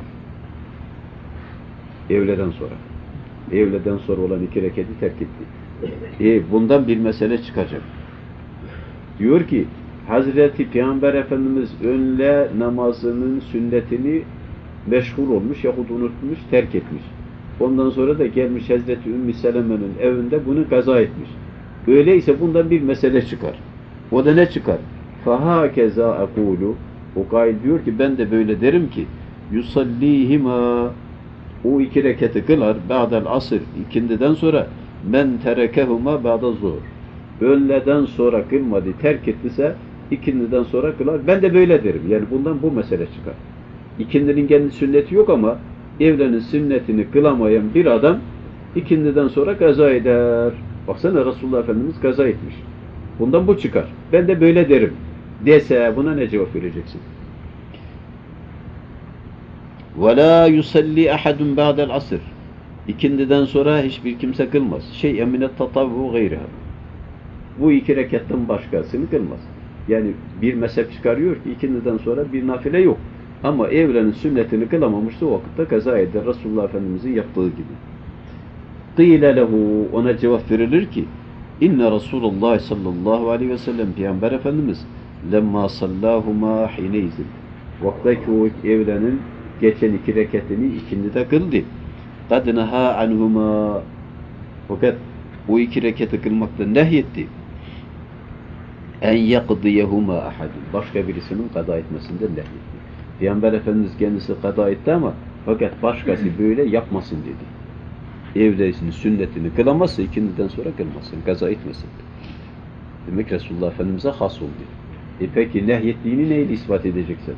E: Evleden sonra olan iki reketi terk etti. Bundan bir mesele çıkacak. Diyor ki Hazreti Peygamber Efendimiz önle namazının sünnetini meşgul olmuş yahut unutmuş, terk etmiş. Ondan sonra da gelmiş Hazreti Ümmü Seleme'nin evinde bunu kaza etmiş. Öyleyse bundan bir mesele çıkar. O da ne çıkar? فَهَاكَزَا اَقُولُ O kail diyor ki ben de böyle derim ki يُصَلِّيهِمَا O iki reketi kılar ba'del asr ikindiden sonra men terekehuma ba'da zuhur. Öğleden sonra kılmadı, terk ettiyse ikindiden sonra kılar. Ben de böyle derim. Yani bundan bu mesele çıkar. İkindinin kendi sünneti yok ama evlenin sünnetini kılamayan bir adam ikindiden sonra kaza eder. Baksana Resulullah Efendimiz kaza etmiş. Bundan bu çıkar. Ben de böyle derim. Dese buna ne cevap vereceksin? وَلَا يُسَلِّي أَحَدٌ بَعْدَ الْعَصْرِ İkindiden sonra hiçbir kimse kılmaz. اَمِنَ التَّطَوُّ غَيْرِهَا Bu iki reketten başkasını kılmaz. Yani bir mezhep çıkarıyor ki ikindiden sonra bir nafile yok. Ama evlenin sünnetini kılamamışsa o vakitte kaza eder. Resulullah Efendimiz'in yaptığı gibi. قِيلَ لَهُ Ona cevap verilir ki İnne Resulullah sallallahu aleyhi ve sellem Peygamber Efendimiz lemma sallahuma hineyzin vaktaki o evlenin geçen iki reketini ikindide kıldı. Kad neha anhuma fakat o iki reketi kılmaktan nehyetti. En yakdiyehuma ahadun başka birisinin kada etmesinden nehyetti. Peygamber Efendimiz kendisi kada etti ama fakat başkası böyle yapmasın dedi. Evdesinin sünnetini kılamazsa ikindiden sonra kılmasın, kaza etmesin. Demek Resulullah Efendimiz'e has oldu. Peki nehyettiğini neyle ispat edeceksin?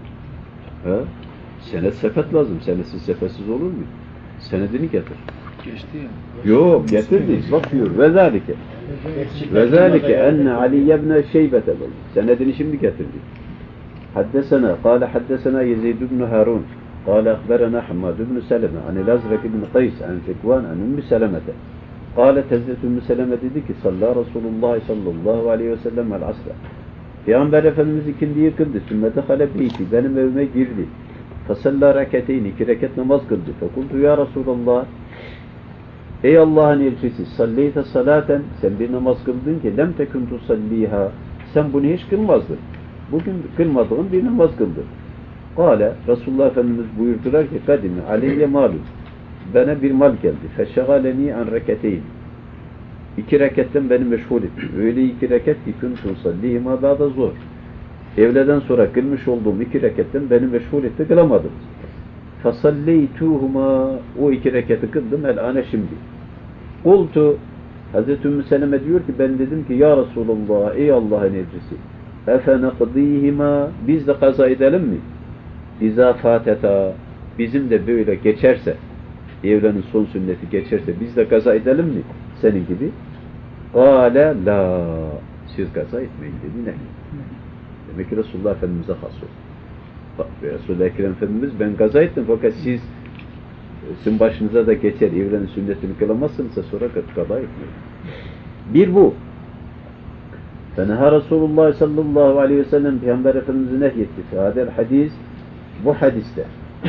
E: Senet sepet lazım. Senetsiz sepetsiz olur mu? Senedini getir.
C: Geçti ya.
E: Yok getirdi. Bak diyor. Ve zâlike enne Ali ibn Şeybete senedini şimdi getirdi. Haddesena. Kâle haddesena Yezid ibn Harun. قال أخبرنا حماد بن سلمة عن الأزرق بن قيس عن ذكوان عن أم سلمة قالت Hazreti Ümmü Seleme dedi ki Salla Resulullah sallallahu aleyhi ve sellem el asra Peygamber Efendimiz ikindiyi kıldı sünnete halebeyti benim evime girdi fasalla reketeyni iki reket namaz kıldı fekultu ya Resulallah ey Allah'ın elçisi salleyte salaten sen bir namaz kıldın ki lem tekun tusalliha sen bunu hiç kılmazdın bugün kılmadığın bir namaz kıldın Kale, Resulullah Efendimiz buyurdular ki kadimi aleyye malum bana bir mal geldi feşegaleni an reketeyn iki reketten beni meşgul etti öyle iki reket ki kuntum sallihima ba'da zor evleden sonra kılmış olduğum iki reketten beni meşgul etti kılamadım fasalleytuhuma o iki reketi kıldım el ane şimdi kultu Hazreti Ümmü Seleme diyor ki ben dedim ki ya Resulullah ey Allah'ın elçisi efe nekdihima biz de kaza edelim mi? İza fateta bizim de böyle geçerse evlenin son sünneti geçerse biz de kaza edelim mi? Senin gibi. Kâle la siz kaza etmeyin dedi. Ne? Demek ki Resulullah Efendimiz'e has oldu. Resul-i Ekrem Efendimiz ben kaza ettim fakat sizin başınıza da geçer, evrenin sünnetini kılamazsınızsa sonra kaza etmeyin. Bir bu. Feneha Resulullah sallallahu aleyhi ve sellem Peygamber Efendimiz'i nehyetti. Fehadel hadis, bu hadiste.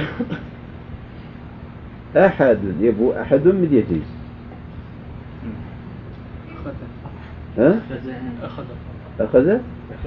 E: Ehadun diye, bu ehadun mu diyeceğiz? Ha? Akaza?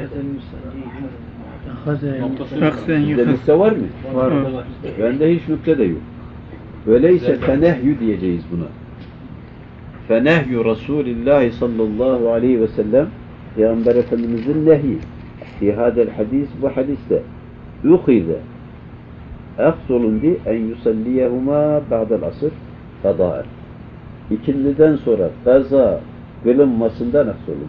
C: Şahsen
E: Sizde
C: yuhas.
E: nükte var mı?
C: Var.
E: Bende hiç nükte de yok. Öyleyse fenehyü diyeceğiz buna. Fenehyü Resulillahi sallallahu aleyhi ve sellem Peygamber Efendimiz'in nehyi. Fi hadel hadis, bu hadiste yuhize efzolun en yusalliyehuma ba'del asr kadâen. İkindiden sonra kaza kılınmasından efzolun.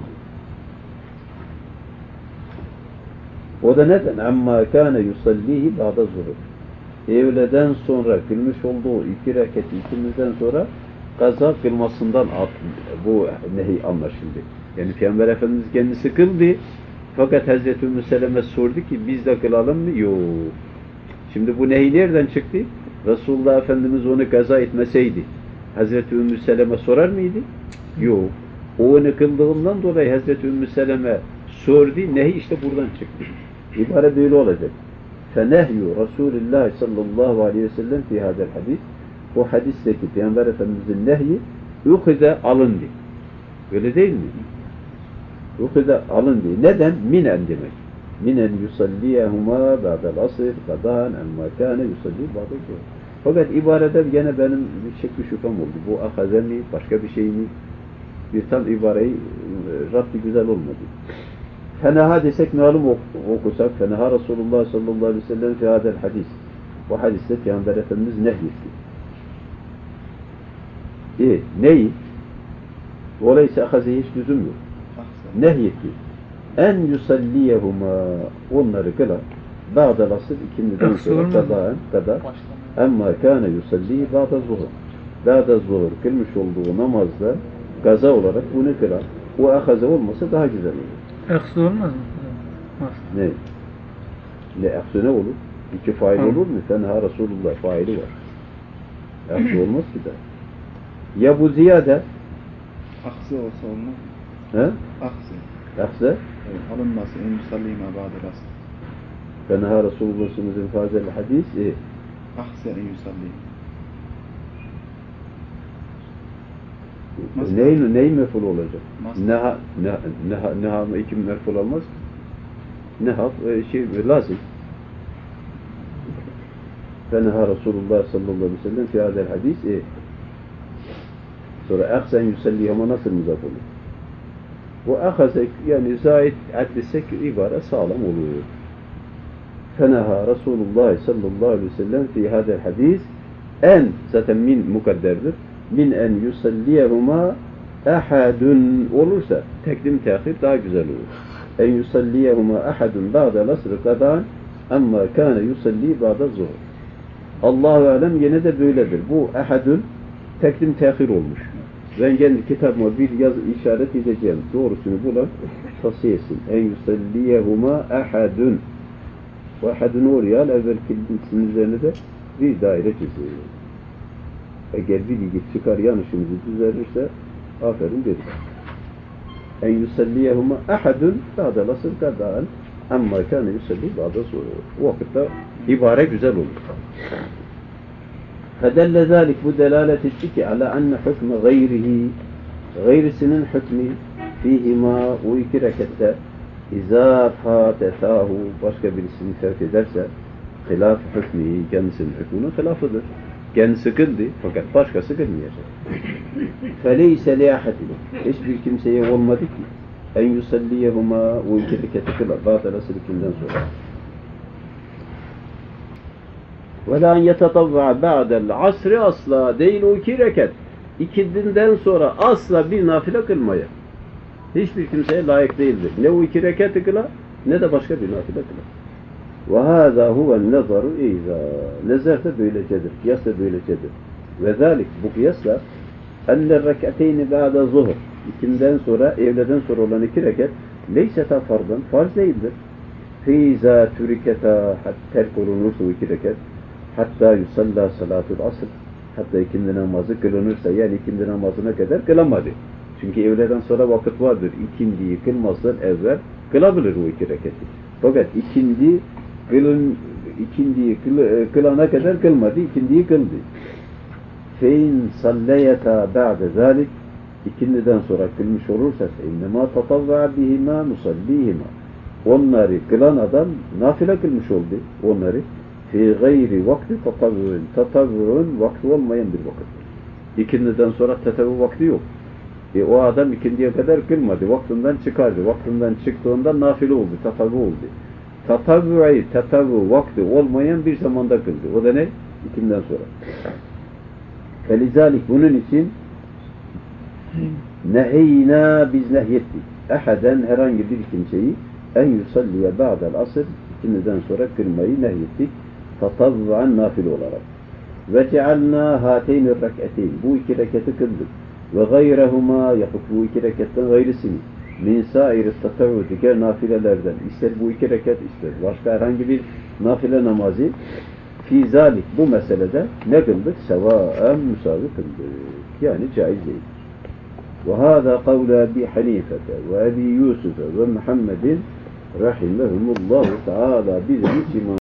E: O da neden? Amma kâne yusallihi ba'da zuhur. Evleden sonra kılmış olduğu 2 reketi ikindiden sonra kaza kılmasından bu nehi anlaşıldı. Yani Peygamber Efendimiz kendisi kıldı. Fakat Hazreti Ümmü Seleme sordu ki biz de kılalım mı? Yok. Şimdi bu nehi nereden çıktı? Resulullah Efendimiz onu kaza etmeseydi Hazreti Ümmü Seleme sorar mıydı? Yok. O onu kıldığından dolayı Hazreti Ümmü Seleme sordu. Nehi işte buradan çıktı. İbare böyle olacak. Fenehyu Resulullah sallallahu aleyhi ve sellem fi hadel hadis. Bu hadisteki Peygamber Efendimiz'in nehyi yuhize alındı. Öyle değil mi? Yuhize alındı. Neden? Minen demek. Minen yusalliyehuma ba'del asr kadâen emmâ kâne yusalli ba'del zuhur. Fakat ibarede gene benim bir şekli şüphem oldu. Bu ahaze mi? Başka bir şey mi? Bir tam ibareyi Rabbi güzel olmadı. Fenaha desek malum okusak fenaha Resulullah sallallahu aleyhi ve sellem fi hadel hadis. Bu hadiste Peygamber Efendimiz nehyetti. Neyi? Dolayısıyla ahaze hiç lüzum yok. Nehyetti. En yusalliyehuma onları kılar. Ba'del asr ikindiden sonra kadar emma kâne yusalli ba'da zuhur. Ba'da zuhur kılmış olduğu namazda gaza olarak bunu kılar. O ahaze olmasa daha güzel olur.
C: Eksu olmaz mı?
E: Ne? Ne eksu ne olur? İki fail olur mu? Fenha Resulullah faili var. Eksu olmaz ki de. Ya bu ziyade
D: Aksı olsa olmaz.
E: he?
D: Aksı.
E: Ekse
D: Evet, alınması en yusallima ba'del asr.
E: Fenha Resulullah sünnetin fazel hadis
D: Aksı en yusalli.
E: neyi meful olacak?
D: Mastar.
E: Neha mı iki meful olmaz? Neha lazım. Fenha Resulullah sallallahu aleyhi ve sellem fi hadel hadis sonra aksen yusalli ama nasıl muzaf olur? Bu ahaze yani zahid adlesek ibare sağlam oluyor. Fenaha Resulullah sallallahu aleyhi ve sellem fi hadel hadis en zaten min mukadderdir. Min en yusalliyehuma ahadun olursa tekdim tehir daha güzel olur. En yusalliyehuma ahadun ba'da lasr kadâen amma kâne yusalli ba'da zuhur. Allahu alem yine de böyledir. Bu ahadun tekdim tehir olmuş. Ben kendi kitabıma bir yazı işaret edeceğim. Doğrusunu bulan tavsiye etsin. En yusalliyehuma ahadun. Bu ahadun oraya al evvel kelimesinin üzerine de bir daire çiziyor. Eğer bir ilgi çıkar yanlışımızı düzelirse aferin deriz. En yusalliyehuma ahadun ba'da lasr kadâen amma kâne yusalli ba'da zuhur. O vakitte ibare güzel olur. فدل ذلك bu delalet etti ki ala enne hükmü gayrihi gayrisinin hükmü fihima o iki rekette izâ fâtetâhu başka birisini terk ederse hilaf hükmü kendisinin hükmünün hilafıdır. Kendisi kıldı fakat başkası kılmayacak. Feleyse liyahatin hiçbir kimseye olmadı ki en yusalliyehuma o iki reketi kılar ba'da lasrikinden sonra. وَلَا اَنْ يَتَطَوَّعَ بَعْدَ الْعَصْرِ asla değil o iki rekat. İkindinden sonra asla bir nafile kılmaya. Hiçbir kimseye layık değildir. Ne o iki rekatı kılar ne de başka bir nafile kılar. وَهَذَا هُوَ النَّظَرُ اِذَا Nezar da böylecedir. Kıyas da böylecedir. وَذَٰلِكْ bu kıyasla اَنَّ الرَّكَتَيْنِ بَعْدَ zuhur İkinden sonra, evleden sonra olan iki rekat leyseta fardan farz değildir.
A: Feyza türiketa terk olunursa o 2 rekat hatta yusalla salatul asr hatta ikindi namazı kılınırsa yani ikindi namazına kadar kılamadı. Çünkü öğleden sonra vakit vardır. İkindiyi kılmazdan evvel kılabilir o 2 rekatı. Fakat ikindiyi kılana kadar kılmadı. İkindiyi kıldı. Fein salleyeta ba'de zalik ikindiden sonra kılmış olursa innema tatavva bihima musallihima onları kılan adam nafile kılmış oldu onları fi gayri vakti tatavvurun vakti olmayan bir vakittir. İkindiden sonra tatavvur vakti yok. O adam ikindiye kadar kılmadı. Vaktinden çıkardı. Vaktinden çıktığında nafile oldu. Tatavvur oldu. Tatavvur vakti olmayan bir zamanda kıldı. O da ne? İkinden sonra. Felizalik bunun için neheyna biz nehyettik. Ehaden herhangi bir kimseyi en yusalliye ba'del asr ikindiden sonra kılmayı nehyettik. Tatavvuan nafile olarak. Ve cealna hateyni rek'eteyn bu 2 rekatı kıldık. Ve gayrehuma yapıp bu 2 rekattan gayrısını min sair tatavvu diğer nafilelerden ister bu 2 rekat ister başka herhangi bir nafile namazı fi zalik bu meselede ne kıldık? Sevaen müsavi kıldık. Yani caiz değil. Ve hâzâ kavle Ebi Hanifete ve Ebi Yusuf'e ve Muhammedin rahimehumullahu teâlâ bizim için